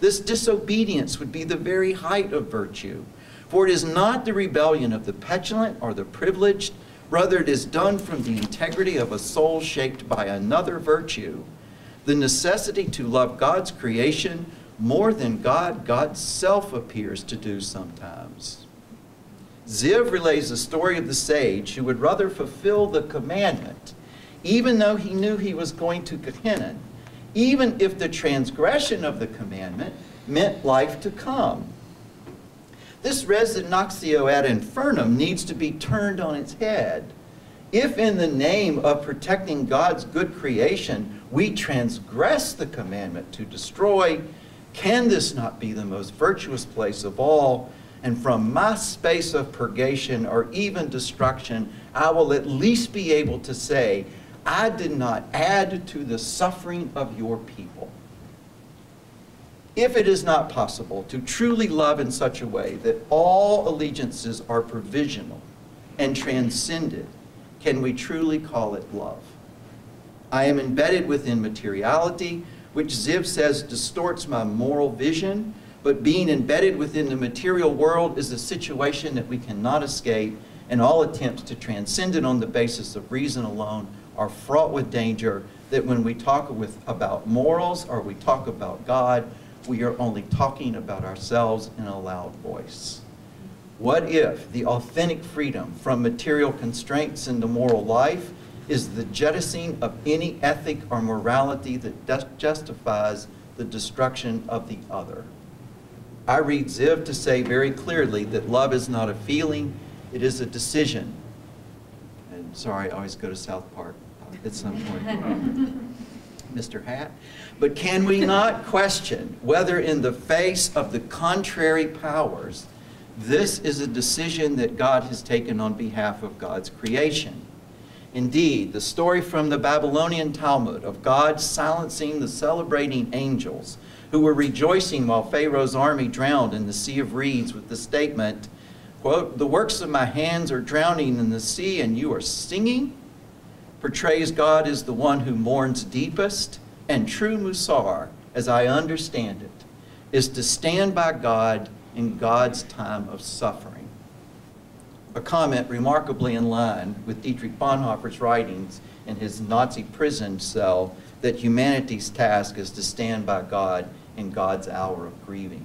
This disobedience would be the very height of virtue. For it is not the rebellion of the petulant or the privileged, rather it is done from the integrity of a soul shaped by another virtue, the necessity to love God's creation more than God, God's self appears to do sometimes. Ziv relays the story of the sage who would rather fulfill the commandment, even though he knew he was going to Gehenna, even if the transgression of the commandment meant life to come. This resignatio ad infernum needs to be turned on its head. If in the name of protecting God's good creation, we transgress the commandment to destroy, can this not be the most virtuous place of all? And from my space of purgation or even destruction, I will at least be able to say, I did not add to the suffering of your people. If it is not possible to truly love in such a way that all allegiances are provisional and transcended, can we truly call it love? I am embedded within materiality, which Ziv says distorts my moral vision, but being embedded within the material world is a situation that we cannot escape, and all attempts to transcend it on the basis of reason alone are fraught with danger, that when we talk with, about morals or we talk about God, we are only talking about ourselves in a loud voice. What if the authentic freedom from material constraints in the moral life is the jettisoning of any ethic or morality that justifies the destruction of the other? I read Ziv to say very clearly that love is not a feeling, it is a decision. And sorry, I always go to South Park at some point. Mister Hat. But can we not question whether in the face of the contrary powers, this is a decision that God has taken on behalf of God's creation? Indeed, the story from the Babylonian Talmud of God silencing the celebrating angels who were rejoicing while Pharaoh's army drowned in the sea of reeds with the statement, quote, "The works of my hands are drowning in the sea and you are singing," portrays God as the one who mourns deepest, and true Musar, as I understand it, is to stand by God in God's time of suffering. A comment remarkably in line with Dietrich Bonhoeffer's writings in his Nazi prison cell that humanity's task is to stand by God in God's hour of grieving.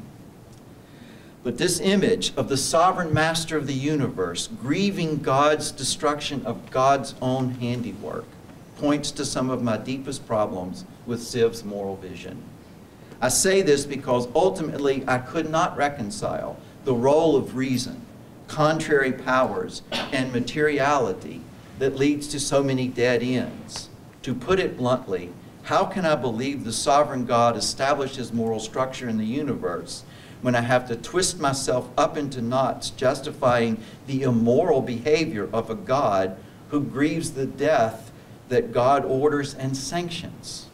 But this image of the sovereign master of the universe grieving God's destruction of God's own handiwork points to some of my deepest problems with Ziv's moral vision. I say this because ultimately I could not reconcile the role of reason, contrary powers, and materiality that leads to so many dead ends. To put it bluntly, how can I believe the sovereign God established his moral structure in the universe when I have to twist myself up into knots justifying the immoral behavior of a God who grieves the death that God orders and sanctions?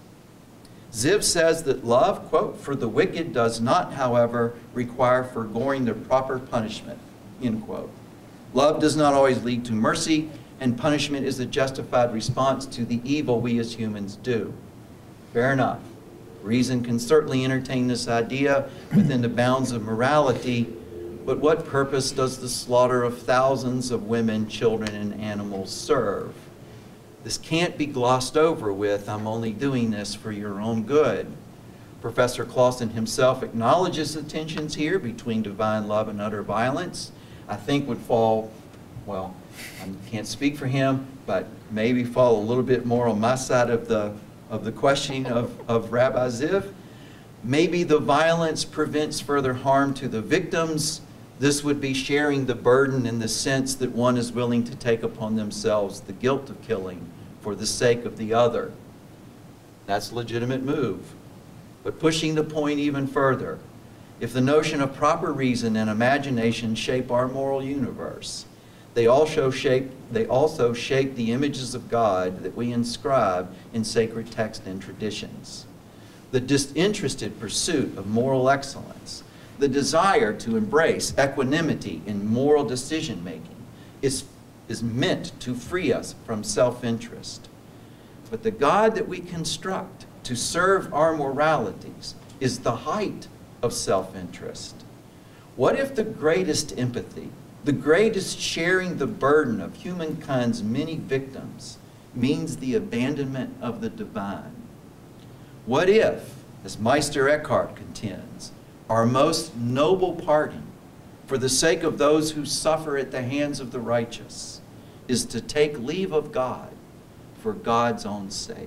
Ziv says that love, quote, "for the wicked does not, however, require foregoing the proper punishment," end quote. Love does not always lead to mercy, and punishment is a justified response to the evil we as humans do. Fair enough. Reason can certainly entertain this idea within the bounds of morality, but what purpose does the slaughter of thousands of women, children, and animals serve? This can't be glossed over with, "I'm only doing this for your own good." Professor Claussen himself acknowledges the tensions here between divine love and utter violence. I think would fall, well, I can't speak for him, but maybe fall a little bit more on my side of the of the questioning of, of Rabbi Ziv. Maybe the violence prevents further harm to the victims. This would be sharing the burden in the sense that one is willing to take upon themselves the guilt of killing for the sake of the other. That's a legitimate move. But pushing the point even further, if the notion of proper reason and imagination shape our moral universe, They also shape, they also shape the images of God that we inscribe in sacred text and traditions. The disinterested pursuit of moral excellence, the desire to embrace equanimity in moral decision-making is, is meant to free us from self-interest. But the God that we construct to serve our moralities is the height of self-interest? What if the greatest empathy, the greatest sharing the burden of humankind's many victims means the abandonment of the divine? What if, as Meister Eckhart contends, our most noble pardon for the sake of those who suffer at the hands of the righteous is to take leave of God for God's own sake?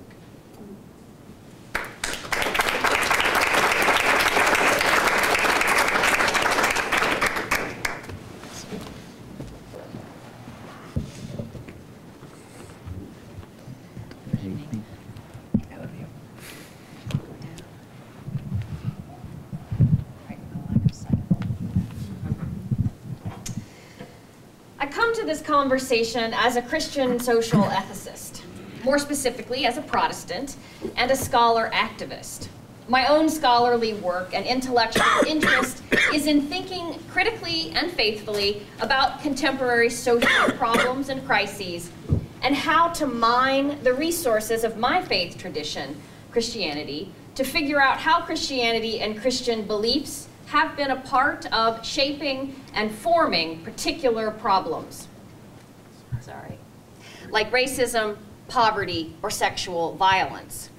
This conversation as a Christian social ethicist, more specifically as a Protestant and a scholar activist. My own scholarly work and intellectual interest is in thinking critically and faithfully about contemporary social problems and crises and how to mine the resources of my faith tradition, Christianity, to figure out how Christianity and Christian beliefs have been a part of shaping and forming particular problems. Sorry, like racism, poverty, or sexual violence.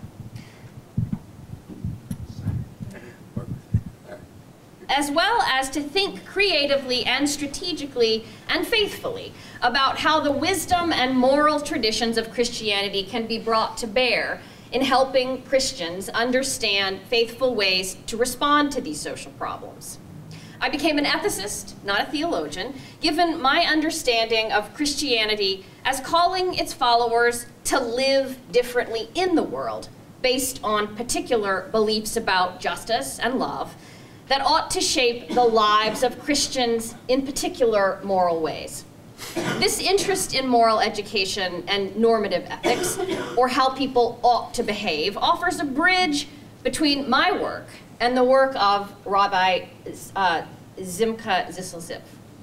As well as to think creatively and strategically and faithfully about how the wisdom and moral traditions of Christianity can be brought to bear in helping Christians understand faithful ways to respond to these social problems. I became an ethicist, not a theologian, given my understanding of Christianity as calling its followers to live differently in the world based on particular beliefs about justice and love that ought to shape the lives of Christians in particular moral ways. This interest in moral education and normative ethics, or how people ought to behave, offers a bridge between my work and the work of Rabbi uh, Simhah Zissel Ziv.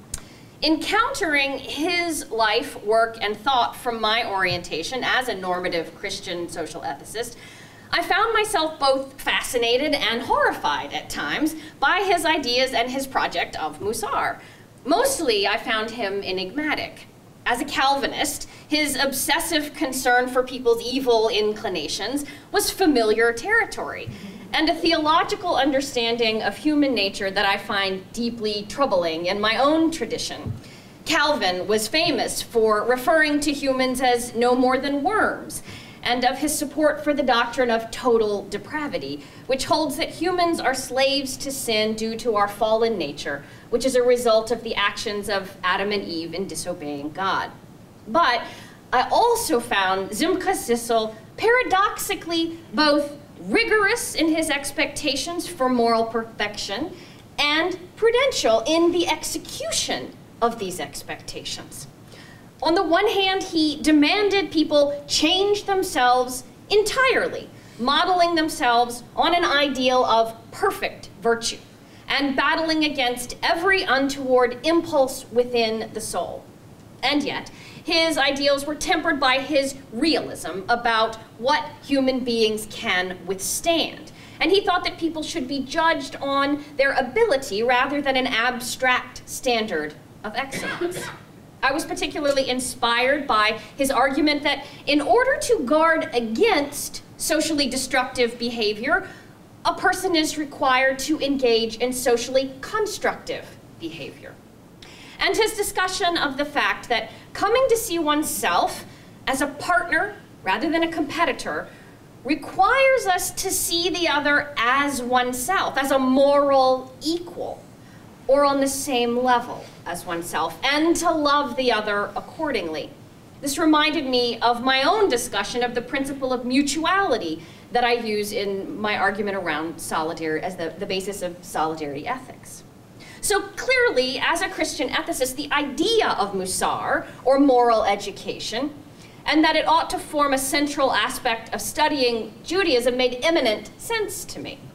Encountering his life, work, and thought from my orientation as a normative Christian social ethicist, I found myself both fascinated and horrified at times by his ideas and his project of Musar. Mostly, I found him enigmatic. As a Calvinist, his obsessive concern for people's evil inclinations was familiar territory, and a theological understanding of human nature that I find deeply troubling in my own tradition. Calvin was famous for referring to humans as no more than worms, and of his support for the doctrine of total depravity, which holds that humans are slaves to sin due to our fallen nature, which is a result of the actions of Adam and Eve in disobeying God. But I also found Simhah Zissel paradoxically both rigorous in his expectations for moral perfection and prudential in the execution of these expectations. On the one hand, he demanded people change themselves entirely, modeling themselves on an ideal of perfect virtue and battling against every untoward impulse within the soul. And yet, his ideals were tempered by his realism about what human beings can withstand. And he thought that people should be judged on their ability rather than an abstract standard of excellence. I was particularly inspired by his argument that in order to guard against socially destructive behavior, a person is required to engage in socially constructive behavior. And his discussion of the fact that coming to see oneself as a partner rather than a competitor requires us to see the other as oneself, as a moral equal, or on the same level as oneself, and to love the other accordingly. This reminded me of my own discussion of the principle of mutuality that I use in my argument around solidarity as the, the basis of solidarity ethics. So clearly, as a Christian ethicist, the idea of Musar, or moral education, and that it ought to form a central aspect of studying Judaism made eminent sense to me.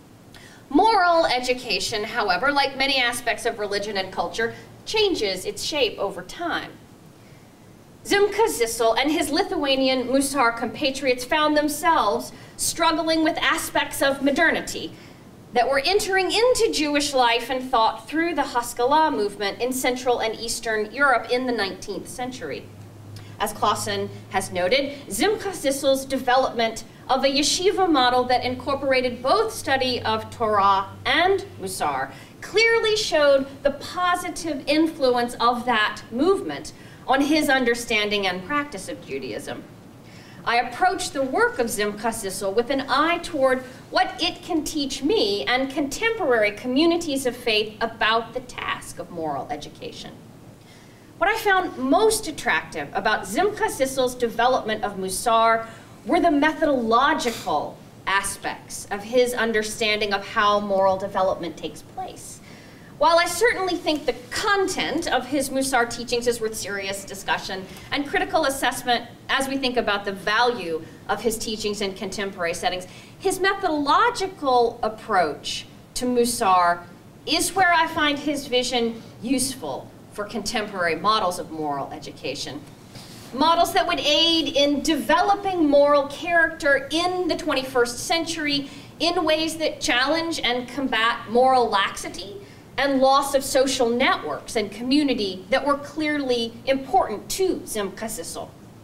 Moral education, however, like many aspects of religion and culture, changes its shape over time. Simhah Zissel and his Lithuanian Musar compatriots found themselves struggling with aspects of modernity, that were entering into Jewish life and thought through the Haskalah movement in Central and Eastern Europe in the nineteenth century. As Claussen has noted, Simhah Zissel's development of a yeshiva model that incorporated both study of Torah and Musar clearly showed the positive influence of that movement on his understanding and practice of Judaism. I approach the work of Simhah Zissel with an eye toward what it can teach me and contemporary communities of faith about the task of moral education. What I found most attractive about Simhah Zissel's development of Musar were the methodological aspects of his understanding of how moral development takes place. While I certainly think the content of his Musar teachings is worth serious discussion and critical assessment as we think about the value of his teachings in contemporary settings, his methodological approach to Musar is where I find his vision useful for contemporary models of moral education. Models that would aid in developing moral character in the twenty-first century in ways that challenge and combat moral laxity and loss of social networks and community that were clearly important to Simhah Zissel.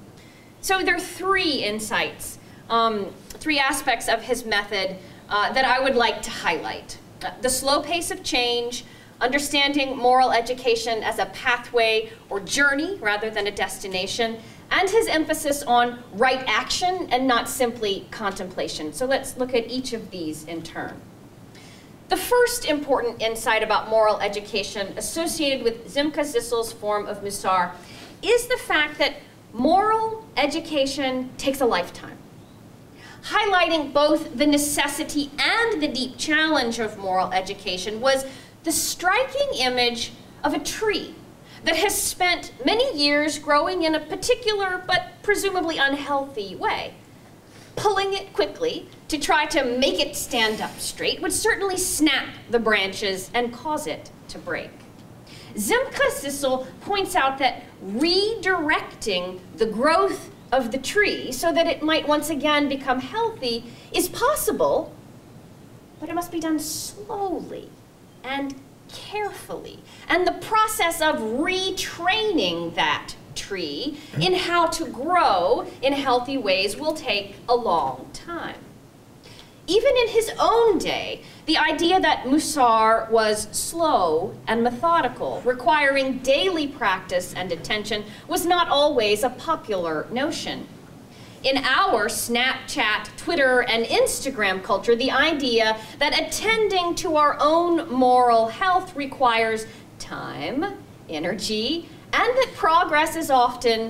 So there are three insights, um, three aspects of his method uh, that I would like to highlight. Uh, the slow pace of change, understanding moral education as a pathway or journey rather than a destination, and his emphasis on right action and not simply contemplation. So let's look at each of these in turn. The first important insight about moral education associated with Simhah Zissel's form of Musar is the fact that moral education takes a lifetime. Highlighting both the necessity and the deep challenge of moral education was the striking image of a tree that has spent many years growing in a particular but presumably unhealthy way. Pulling it quickly to try to make it stand up straight would certainly snap the branches and cause it to break. Simhah Zissel points out that redirecting the growth of the tree so that it might once again become healthy is possible, but it must be done slowly and carefully. And the process of retraining that tree in how to grow in healthy ways will take a long time. Even in his own day, the idea that Musar was slow and methodical, requiring daily practice and attention, was not always a popular notion. In our Snapchat, Twitter, and Instagram culture, the idea that attending to our own moral health requires time, energy, and that progress is often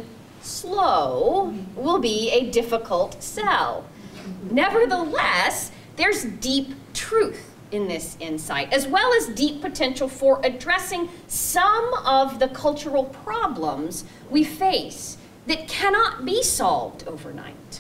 slow will be a difficult sell. Nevertheless, there's deep truth in this insight, as well as deep potential for addressing some of the cultural problems we face that cannot be solved overnight.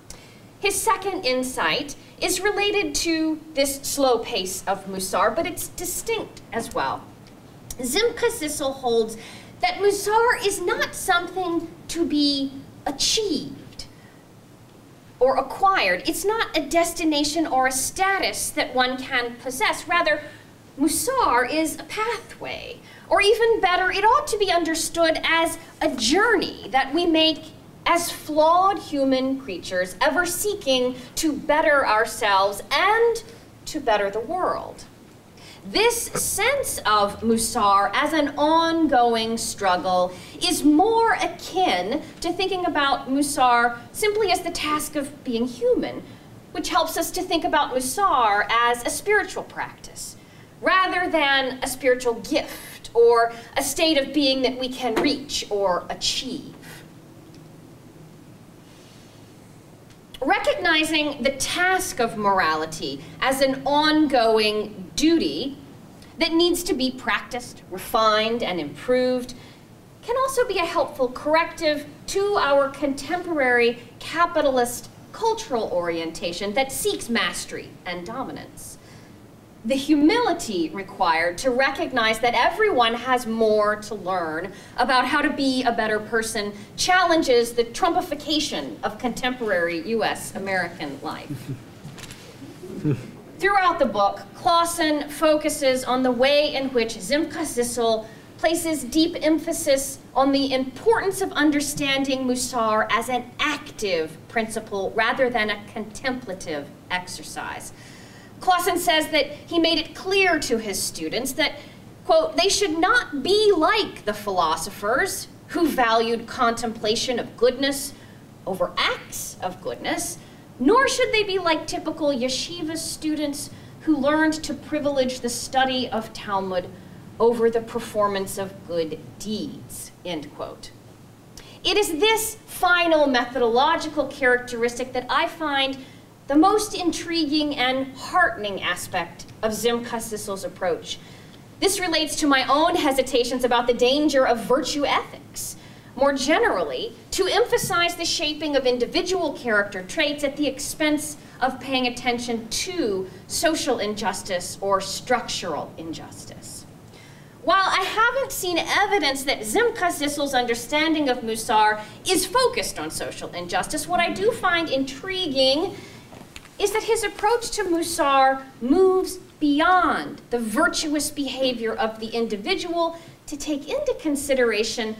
His second insight is related to this slow pace of Musar, but it's distinct as well. Simhah Zissel holds that Musar is not something to be achieved or acquired. It's not a destination or a status that one can possess. Rather, Musar is a pathway, or even better, it ought to be understood as a journey that we make as flawed human creatures, ever seeking to better ourselves and to better the world. This sense of Musar as an ongoing struggle is more akin to thinking about Musar simply as the task of being human, which helps us to think about Musar as a spiritual practice, rather than a spiritual gift or a state of being that we can reach or achieve. Recognizing the task of morality as an ongoing duty that needs to be practiced, refined, and improved can also be a helpful corrective to our contemporary capitalist cultural orientation that seeks mastery and dominance. The humility required to recognize that everyone has more to learn about how to be a better person challenges the Trumpification of contemporary U S American life. Throughout the book, Claussen focuses on the way in which Simhah Zissel places deep emphasis on the importance of understanding Musar as an active principle rather than a contemplative exercise. Claussen says that he made it clear to his students that, quote, they should not be like the philosophers who valued contemplation of goodness over acts of goodness, nor should they be like typical yeshiva students who learned to privilege the study of Talmud over the performance of good deeds, end quote. It is this final methodological characteristic that I find the most intriguing and heartening aspect of Simhah Zissel's approach. This relates to my own hesitations about the danger of virtue ethics. More generally, to emphasize the shaping of individual character traits at the expense of paying attention to social injustice or structural injustice. While I haven't seen evidence that Simhah Zissel's understanding of Musar is focused on social injustice, what I do find intriguing is that his approach to Musar moves beyond the virtuous behavior of the individual to take into consideration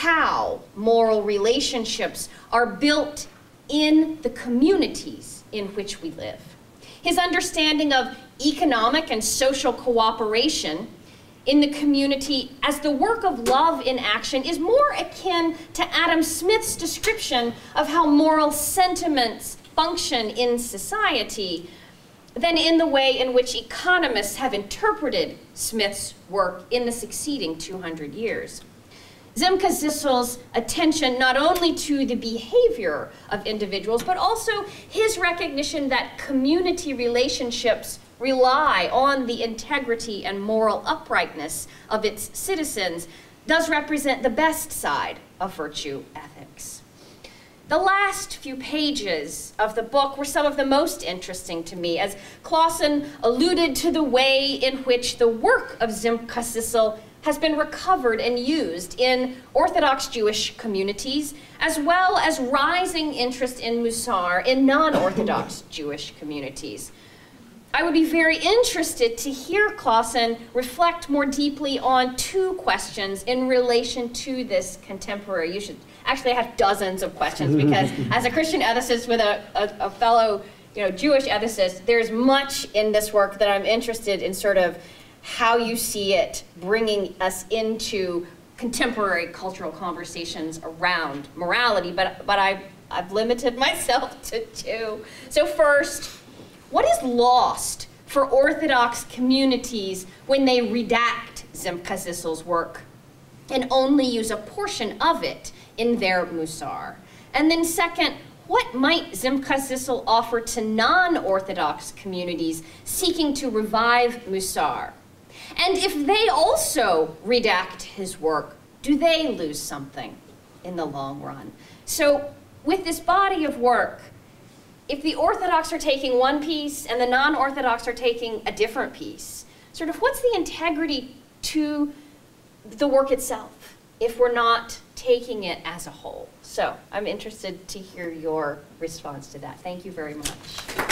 how moral relationships are built in the communities in which we live. His understanding of economic and social cooperation in the community as the work of love in action is more akin to Adam Smith's description of how moral sentiments function in society than in the way in which economists have interpreted Smith's work in the succeeding two hundred years. Simhah Zissel's attention not only to the behavior of individuals, but also his recognition that community relationships rely on the integrity and moral uprightness of its citizens does represent the best side of virtue ethics. The last few pages of the book were some of the most interesting to me, as Claussen alluded to the way in which the work of Simhah Zissel has been recovered and used in Orthodox Jewish communities, as well as rising interest in Musar in non-Orthodox Jewish communities. I would be very interested to hear Claussen reflect more deeply on two questions in relation to this contemporary. You should actually have dozens of questions, because as a Christian ethicist with a, a, a fellow you know, Jewish ethicist, there's much in this work that I'm interested in sort of how you see it bringing us into contemporary cultural conversations around morality, but, but I, I've limited myself to two. So first, what is lost for Orthodox communities when they redact Simhah Zissel's work and only use a portion of it in their Musar? And then second, what might Simhah Zissel offer to non-Orthodox communities seeking to revive Musar? And if they also redact his work, do they lose something in the long run? So with this body of work, if the Orthodox are taking one piece and the non-Orthodox are taking a different piece, sort of what's the integrity to the work itself if we're not taking it as a whole? So I'm interested to hear your response to that. Thank you very much.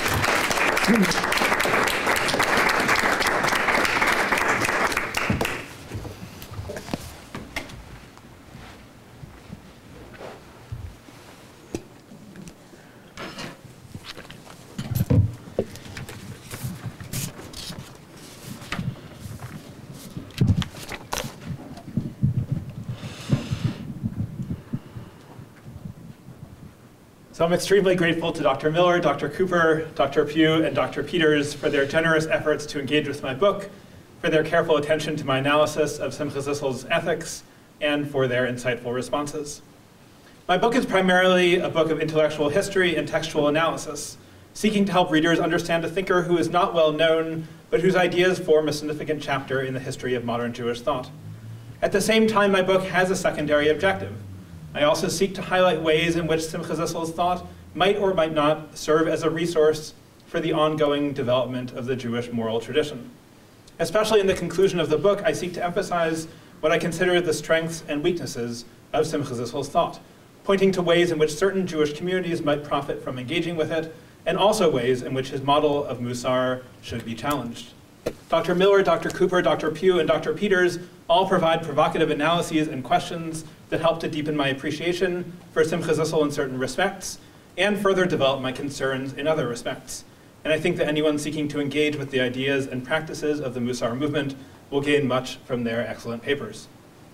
So I'm extremely grateful to Doctor Miller, Doctor Cooper, Doctor Pugh, and Doctor Peters for their generous efforts to engage with my book, for their careful attention to my analysis of Simhah Zissel's ethics, and for their insightful responses. My book is primarily a book of intellectual history and textual analysis, seeking to help readers understand a thinker who is not well known, but whose ideas form a significant chapter in the history of modern Jewish thought. At the same time, my book has a secondary objective. I also seek to highlight ways in which Simhah Zissel's thought might or might not serve as a resource for the ongoing development of the Jewish moral tradition. Especially in the conclusion of the book, I seek to emphasize what I consider the strengths and weaknesses of Simhah Zissel's thought, pointing to ways in which certain Jewish communities might profit from engaging with it, and also ways in which his model of Musar should be challenged. Doctor Miller, Doctor Cooper, Doctor Pugh, and Doctor Peters all provide provocative analyses and questions that help to deepen my appreciation for Simhah Zissel in certain respects, and further develop my concerns in other respects. And I think that anyone seeking to engage with the ideas and practices of the Musar movement will gain much from their excellent papers.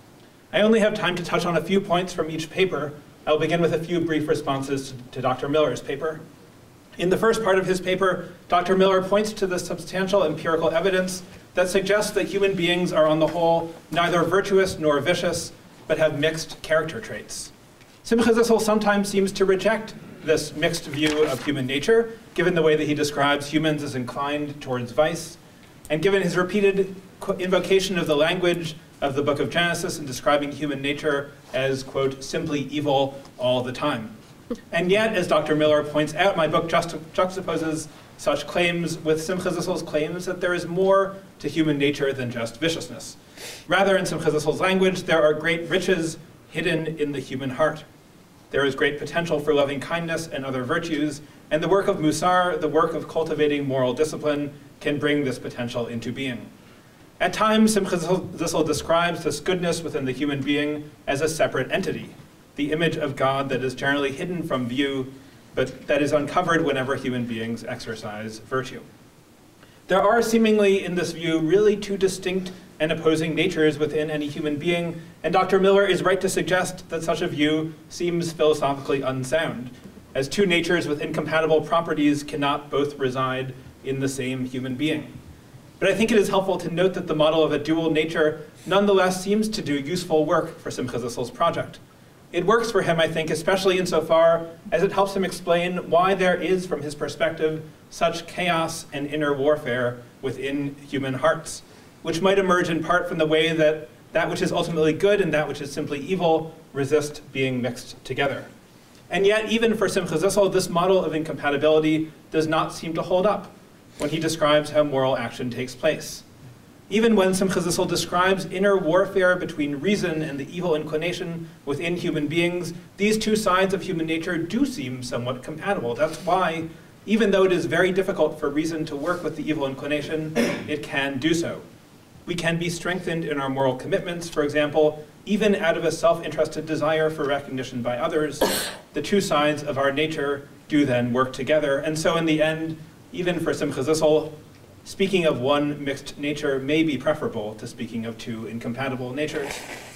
I only have time to touch on a few points from each paper. I'll begin with a few brief responses to, to Doctor Miller's paper. In the first part of his paper, Doctor Miller points to the substantial empirical evidence that suggests that human beings are on the whole neither virtuous nor vicious, but have mixed character traits. Simhah Zissel sometimes seems to reject this mixed view of human nature, given the way that he describes humans as inclined towards vice, and given his repeated invocation of the language of the book of Genesis in describing human nature as, quote, simply evil all the time. And yet, as Doctor Miller points out, my book juxt juxtaposes such claims with Simhah Zissel's claims that there is more to human nature than just viciousness. Rather, in Simhah Zissel's language, there are great riches hidden in the human heart. There is great potential for loving kindness and other virtues, and the work of Musar, the work of cultivating moral discipline, can bring this potential into being. At times, Simhah Zissel describes this goodness within the human being as a separate entity, the image of God that is generally hidden from view, but that is uncovered whenever human beings exercise virtue. There are seemingly, in this view, really two distinct and opposing natures within any human being, and Doctor Miller is right to suggest that such a view seems philosophically unsound, as two natures with incompatible properties cannot both reside in the same human being. But I think it is helpful to note that the model of a dual nature nonetheless seems to do useful work for Simhah Zissel's project. It works for him, I think, especially insofar as it helps him explain why there is, from his perspective, such chaos and inner warfare within human hearts, which might emerge in part from the way that that which is ultimately good and that which is simply evil resist being mixed together. And yet, even for Simhah Zissel, this model of incompatibility does not seem to hold up when he describes how moral action takes place. Even when Simhah Zissel describes inner warfare between reason and the evil inclination within human beings, these two sides of human nature do seem somewhat compatible. That's why, even though it is very difficult for reason to work with the evil inclination, it can do so. We can be strengthened in our moral commitments, for example, even out of a self-interested desire for recognition by others. The two sides of our nature do then work together. And so in the end, even for Simhah Zissel, speaking of one mixed nature may be preferable to speaking of two incompatible natures.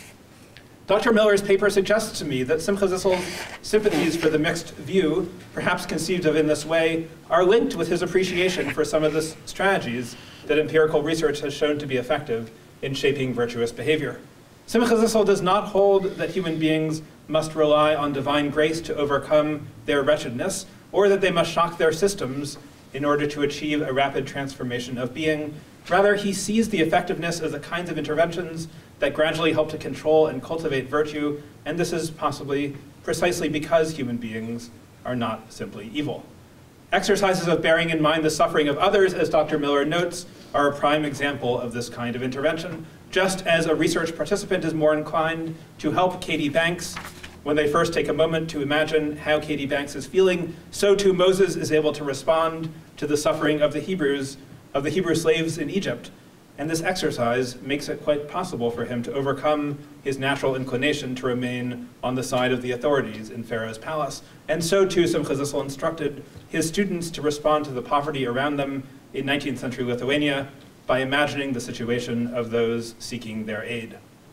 Doctor Miller's paper suggests to me that Simhah Zissel's sympathies for the mixed view, perhaps conceived of in this way, are linked with his appreciation for some of the strategies that empirical research has shown to be effective in shaping virtuous behavior. Simhah Zissel does not hold that human beings must rely on divine grace to overcome their wretchedness, or that they must shock their systems in order to achieve a rapid transformation of being. Rather, he sees the effectiveness of the kinds of interventions that gradually help to control and cultivate virtue, and this is possibly precisely because human beings are not simply evil. Exercises of bearing in mind the suffering of others, as Doctor Miller notes, are a prime example of this kind of intervention. Just as a research participant is more inclined to help Katie Banks when they first take a moment to imagine how Katie Banks is feeling, so too Moses is able to respond to the suffering of the Hebrews, of the Hebrew slaves in Egypt. And this exercise makes it quite possible for him to overcome his natural inclination to remain on the side of the authorities in Pharaoh's palace. And so too Simhah Zissel instructed his students to respond to the poverty around them in nineteenth century Lithuania by imagining the situation of those seeking their aid.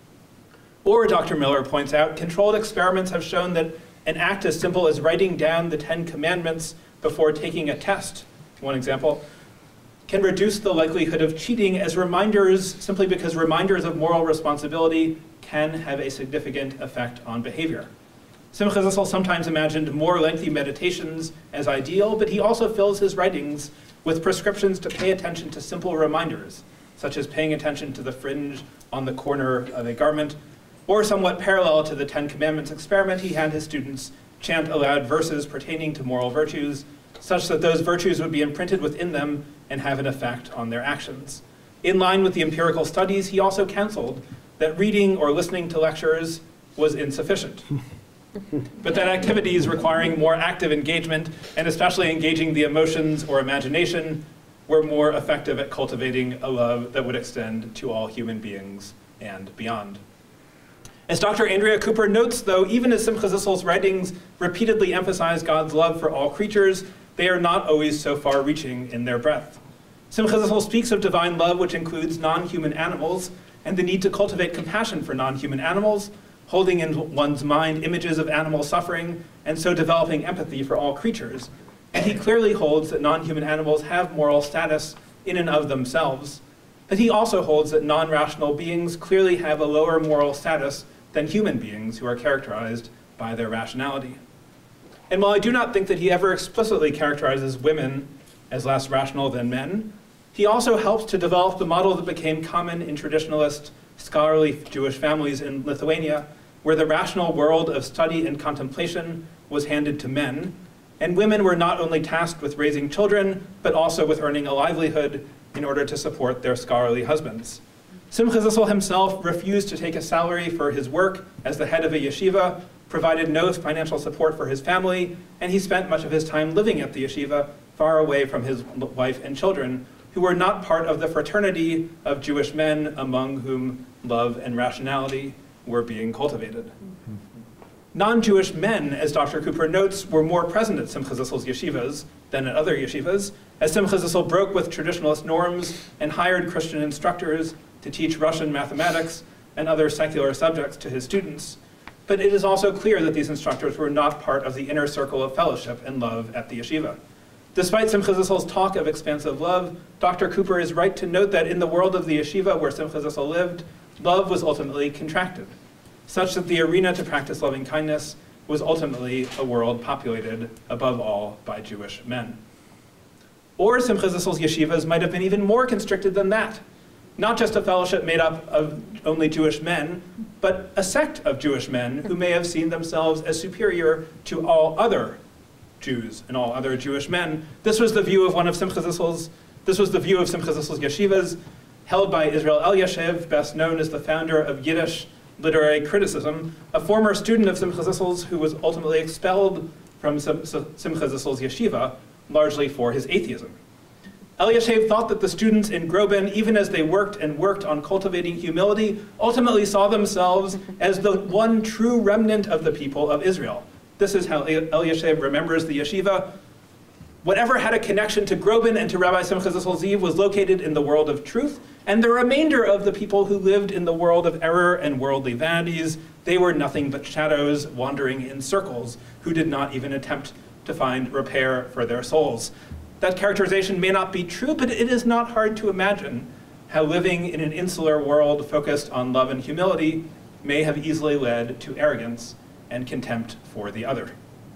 Or, Doctor Miller points out, controlled experiments have shown that an act as simple as writing down the Ten Commandments before taking a test, one example, can reduce the likelihood of cheating as reminders, simply because reminders of moral responsibility can have a significant effect on behavior. Simhah Zissel sometimes imagined more lengthy meditations as ideal, but he also fills his writings with prescriptions to pay attention to simple reminders, such as paying attention to the fringe on the corner of a garment, or somewhat parallel to the Ten Commandments experiment, he had his students chant aloud verses pertaining to moral virtues, such that those virtues would be imprinted within them and have an effect on their actions. In line with the empirical studies, he also counseled that reading or listening to lectures was insufficient. but that activities requiring more active engagement, and especially engaging the emotions or imagination, were more effective at cultivating a love that would extend to all human beings and beyond. As Doctor Andrea Cooper notes, though, even as Simchah Zissel's writings repeatedly emphasize God's love for all creatures, they are not always so far-reaching in their breadth. Simchah Zissel speaks of divine love, which includes non-human animals, and the need to cultivate compassion for non-human animals, holding in one's mind images of animal suffering, and so developing empathy for all creatures. And he clearly holds that non-human animals have moral status in and of themselves, but he also holds that non-rational beings clearly have a lower moral status than human beings who are characterized by their rationality. And while I do not think that he ever explicitly characterizes women as less rational than men, he also helps to develop the model that became common in traditionalist, scholarly Jewish families in Lithuania, where the rational world of study and contemplation was handed to men, and women were not only tasked with raising children, but also with earning a livelihood in order to support their scholarly husbands. Simchah Zissel himself refused to take a salary for his work as the head of a yeshiva, provided no financial support for his family, and he spent much of his time living at the yeshiva, far away from his wife and children, who were not part of the fraternity of Jewish men among whom love and rationality were being cultivated. Non-Jewish men, as Doctor Cooper notes, were more present at Simchah Zissel's yeshivas than at other yeshivas, as Simchah Zissel broke with traditionalist norms and hired Christian instructors to teach Russian mathematics and other secular subjects to his students. But it is also clear that these instructors were not part of the inner circle of fellowship and love at the yeshiva. Despite Simchah Zissel's talk of expansive love, Doctor Cooper is right to note that in the world of the yeshiva where Simchah Zissel lived, love was ultimately contracted, such that the arena to practice loving kindness was ultimately a world populated, above all, by Jewish men. Or Simchah Zissel's yeshivas might have been even more constricted than that. Not just a fellowship made up of only Jewish men, but a sect of Jewish men who may have seen themselves as superior to all other Jews and all other Jewish men. This was the view of one of Simchah Zissel's, this was the view of Simchah Zissel's yeshivas, held by Israel Elyashiv, best known as the founder of Yiddish literary criticism, a former student of Simchah Zissel's who was ultimately expelled from Sim Simchah Zissel's yeshiva, largely for his atheism. Elyashiv thought that the students in Groban, even as they worked and worked on cultivating humility, ultimately saw themselves as the one true remnant of the people of Israel. This is how Elyashiv remembers the yeshiva. Whatever had a connection to Groban and to Rabbi Simhah Zissel Ziv was located in the world of truth, and the remainder of the people who lived in the world of error and worldly vanities, they were nothing but shadows wandering in circles who did not even attempt to find repair for their souls. That characterization may not be true, but it is not hard to imagine how living in an insular world focused on love and humility may have easily led to arrogance and contempt for the other.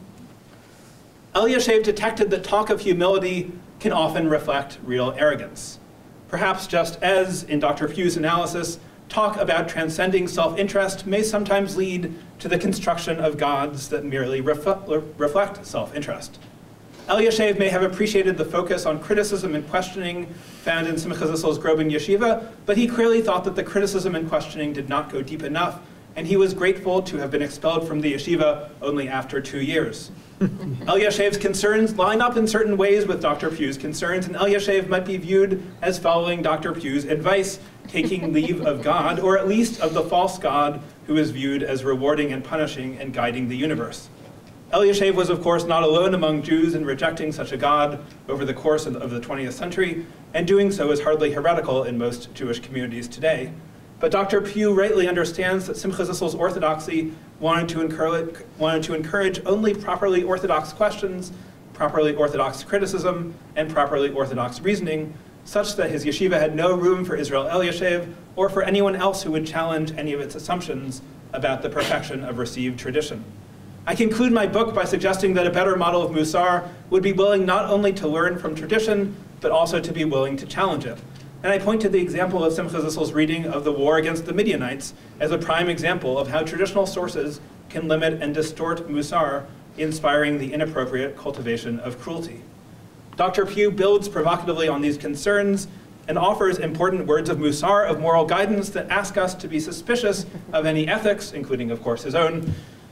Elyashiv detected that talk of humility can often reflect real arrogance. Perhaps just as, in Doctor Pugh's analysis, talk about transcending self-interest may sometimes lead to the construction of gods that merely ref reflect self-interest. Elyashiv may have appreciated the focus on criticism and questioning found in Simchah Zissel's Groban Yeshiva, but he clearly thought that the criticism and questioning did not go deep enough, and he was grateful to have been expelled from the yeshiva only after two years. Elyashiv's concerns line up in certain ways with Doctor Pugh's concerns, and Elyashiv might be viewed as following Doctor Pugh's advice, taking leave of God, or at least of the false God who is viewed as rewarding and punishing and guiding the universe. Elyashiv was, of course, not alone among Jews in rejecting such a God over the course of the twentieth century, and doing so is hardly heretical in most Jewish communities today. But Doctor Pugh rightly understands that Simchah Zissel's orthodoxy wanted to, encourage, wanted to encourage only properly orthodox questions, properly orthodox criticism, and properly orthodox reasoning, such that his yeshiva had no room for Israel Elyashiv or for anyone else who would challenge any of its assumptions about the perfection of received tradition. I conclude my book by suggesting that a better model of Musar would be willing not only to learn from tradition, but also to be willing to challenge it. And I point to the example of Simchah Zissel's reading of the war against the Midianites as a prime example of how traditional sources can limit and distort Musar, inspiring the inappropriate cultivation of cruelty. Doctor Pugh builds provocatively on these concerns and offers important words of Musar, of moral guidance, that ask us to be suspicious of any ethics, including, of course, his own,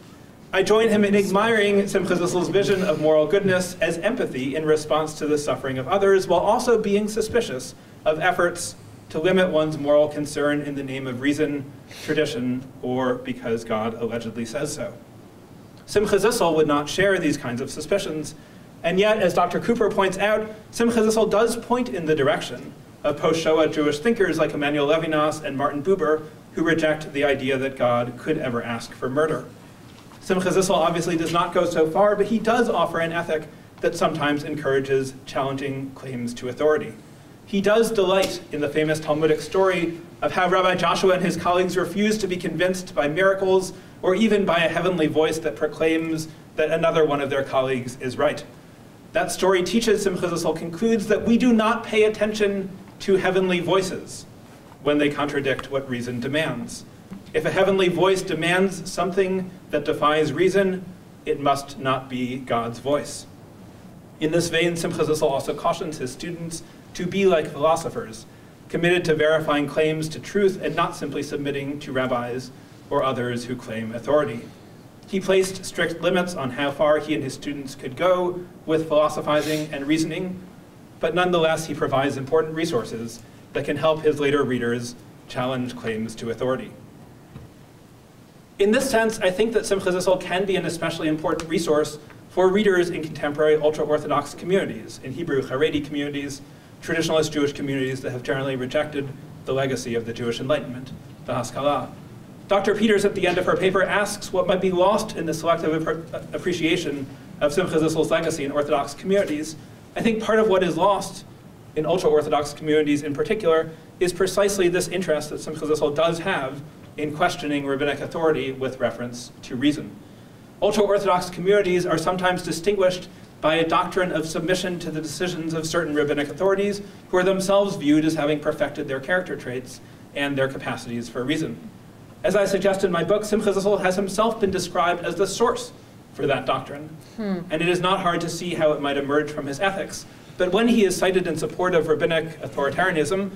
I join him in admiring Simhah Zissel's vision of moral goodness as empathy in response to the suffering of others, while also being suspicious of efforts to limit one's moral concern in the name of reason, tradition, or because God allegedly says so. Simhah Zissel would not share these kinds of suspicions, and yet, as Doctor Cooper points out, Simhah Zissel does point in the direction of post-Shoah Jewish thinkers like Emanuel Levinas and Martin Buber, who reject the idea that God could ever ask for murder. Simhah Zissel obviously does not go so far, but he does offer an ethic that sometimes encourages challenging claims to authority. He does delight in the famous Talmudic story of how Rabbi Joshua and his colleagues refused to be convinced by miracles or even by a heavenly voice that proclaims that another one of their colleagues is right. That story teaches, Simhah Zissel concludes, that we do not pay attention to heavenly voices when they contradict what reason demands. If a heavenly voice demands something that defies reason, it must not be God's voice. In this vein, Simhah Zissel also cautions his students to be like philosophers, committed to verifying claims to truth and not simply submitting to rabbis or others who claim authority. He placed strict limits on how far he and his students could go with philosophizing and reasoning, but nonetheless he provides important resources that can help his later readers challenge claims to authority. In this sense, I think that Simhah Zissel can be an especially important resource for readers in contemporary ultra-Orthodox communities, in Hebrew Haredi communities, traditionalist Jewish communities that have generally rejected the legacy of the Jewish Enlightenment, the Haskalah. Doctor Peters, at the end of her paper, asks what might be lost in the selective ap appreciation of Simhah Zissel's legacy in Orthodox communities. I think part of what is lost in ultra-Orthodox communities in particular is precisely this interest that Simhah Zissel does have in questioning rabbinic authority with reference to reason. Ultra-Orthodox communities are sometimes distinguished by a doctrine of submission to the decisions of certain rabbinic authorities who are themselves viewed as having perfected their character traits and their capacities for reason. As I suggest in my book, Simhah Zissel has himself been described as the source for that doctrine. Hmm. And it is not hard to see how it might emerge from his ethics. But when he is cited in support of rabbinic authoritarianism,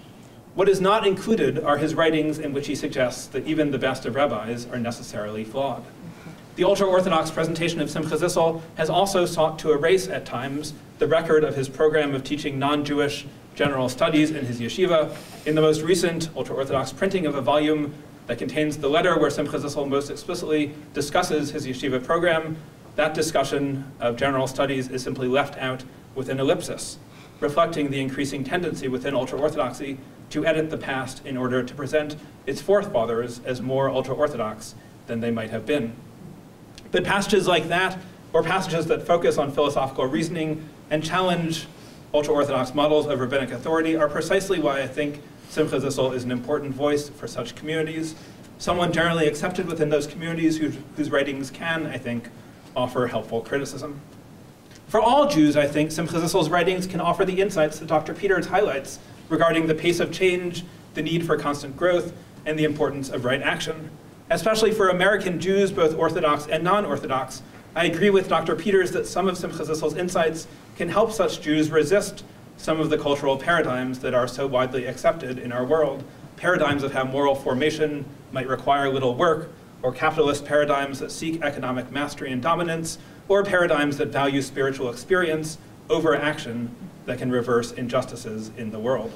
what is not included are his writings in which he suggests that even the best of rabbis are necessarily flawed. The ultra-Orthodox presentation of Simhah Zissel has also sought to erase at times the record of his program of teaching non-Jewish general studies in his yeshiva. In the most recent ultra-Orthodox printing of a volume that contains the letter where Simhah Zissel most explicitly discusses his yeshiva program, that discussion of general studies is simply left out with an ellipsis, reflecting the increasing tendency within ultra-Orthodoxy to edit the past in order to present its forefathers as more ultra-Orthodox than they might have been. But passages like that, or passages that focus on philosophical reasoning and challenge ultra-Orthodox models of rabbinic authority, are precisely why I think Simhah Zissel is an important voice for such communities, someone generally accepted within those communities whose, whose writings can, I think, offer helpful criticism. For all Jews, I think, Simhah Zissel's writings can offer the insights that Doctor Peters highlights regarding the pace of change, the need for constant growth, and the importance of right action. Especially for American Jews, both Orthodox and non-Orthodox, I agree with Doctor Peters that some of Simhah Zissel's insights can help such Jews resist some of the cultural paradigms that are so widely accepted in our world, paradigms of how moral formation might require little work, or capitalist paradigms that seek economic mastery and dominance, or paradigms that value spiritual experience over action that can reverse injustices in the world.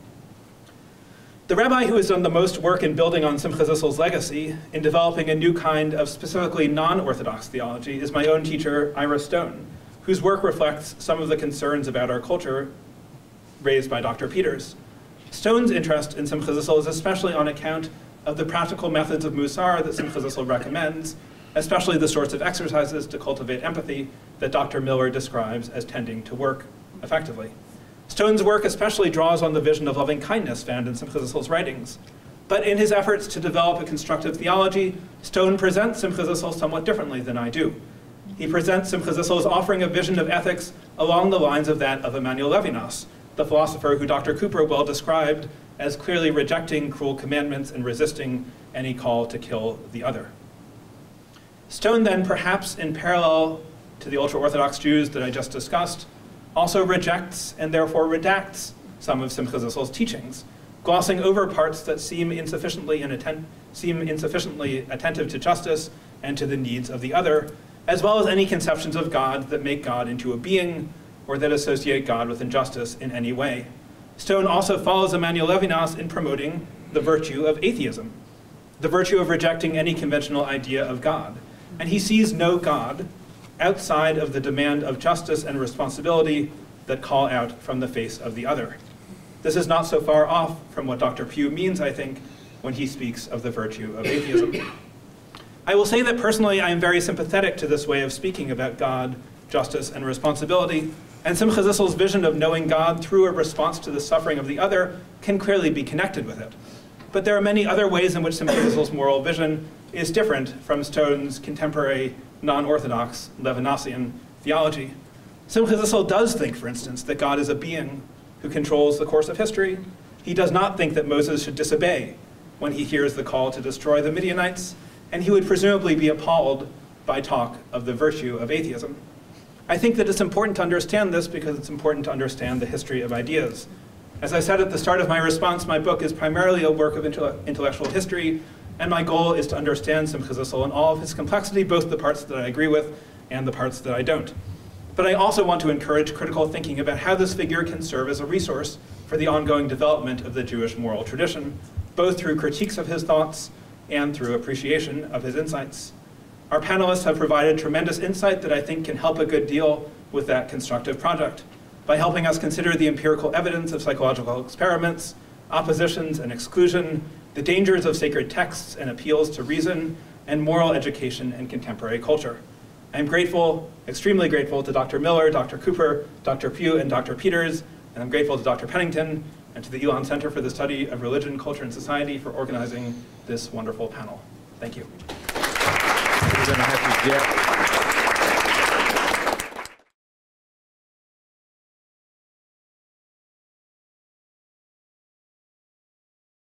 The rabbi who has done the most work in building on Simhah Zissel's legacy, in developing a new kind of specifically non-Orthodox theology, is my own teacher, Ira Stone, whose work reflects some of the concerns about our culture raised by Doctor Peters. Stone's interest in Simhah Zissel is especially on account of the practical methods of Musar that Simhah Zissel recommends, especially the sorts of exercises to cultivate empathy that Doctor Miller describes as tending to work effectively. Stone's work especially draws on the vision of loving kindness found in Simhah Zissel's writings. But in his efforts to develop a constructive theology, Stone presents Simhah Zissel somewhat differently than I do. He presents Simhah Zissel as offering a vision of ethics along the lines of that of Emanuel Levinas, the philosopher who Doctor Cooper well described as clearly rejecting cruel commandments and resisting any call to kill the other. Stone then, perhaps in parallel to the ultra-Orthodox Jews that I just discussed, also rejects and therefore redacts some of Simhah Zissel's teachings, glossing over parts that seem insufficiently, in atten seem insufficiently attentive to justice and to the needs of the other, as well as any conceptions of God that make God into a being or that associate God with injustice in any way. Stone also follows Emmanuel Levinas in promoting the virtue of atheism, the virtue of rejecting any conventional idea of God. And he sees no God outside of the demand of justice and responsibility that call out from the face of the other. This is not so far off from what Doctor Pugh means, I think, when he speaks of the virtue of atheism. I will say that personally I am very sympathetic to this way of speaking about God, justice, and responsibility, and Simhah Zissel's vision of knowing God through a response to the suffering of the other can clearly be connected with it. But there are many other ways in which Simhah Zissel's moral vision is different from Stone's contemporary, non-orthodox Levinasian theology. Simhah Zissel does think, for instance, that God is a being who controls the course of history. He does not think that Moses should disobey when he hears the call to destroy the Midianites, and he would presumably be appalled by talk of the virtue of atheism. I think that it's important to understand this because it's important to understand the history of ideas. As I said at the start of my response, my book is primarily a work of intellectual history, and my goal is to understand Simhah Zissel in all of his complexity, both the parts that I agree with and the parts that I don't. But I also want to encourage critical thinking about how this figure can serve as a resource for the ongoing development of the Jewish moral tradition, both through critiques of his thoughts and through appreciation of his insights. Our panelists have provided tremendous insight that I think can help a good deal with that constructive project by helping us consider the empirical evidence of psychological experiments, oppositions and exclusion, the dangers of sacred texts and appeals to reason, and moral education and contemporary culture. I'm grateful, extremely grateful to Doctor Miller, Doctor Cooper, Doctor Pugh, and Doctor Peters, and I'm grateful to Doctor Pennington and to the Elon Center for the Study of Religion, Culture, and Society for organizing this wonderful panel. Thank you. We're going to have to get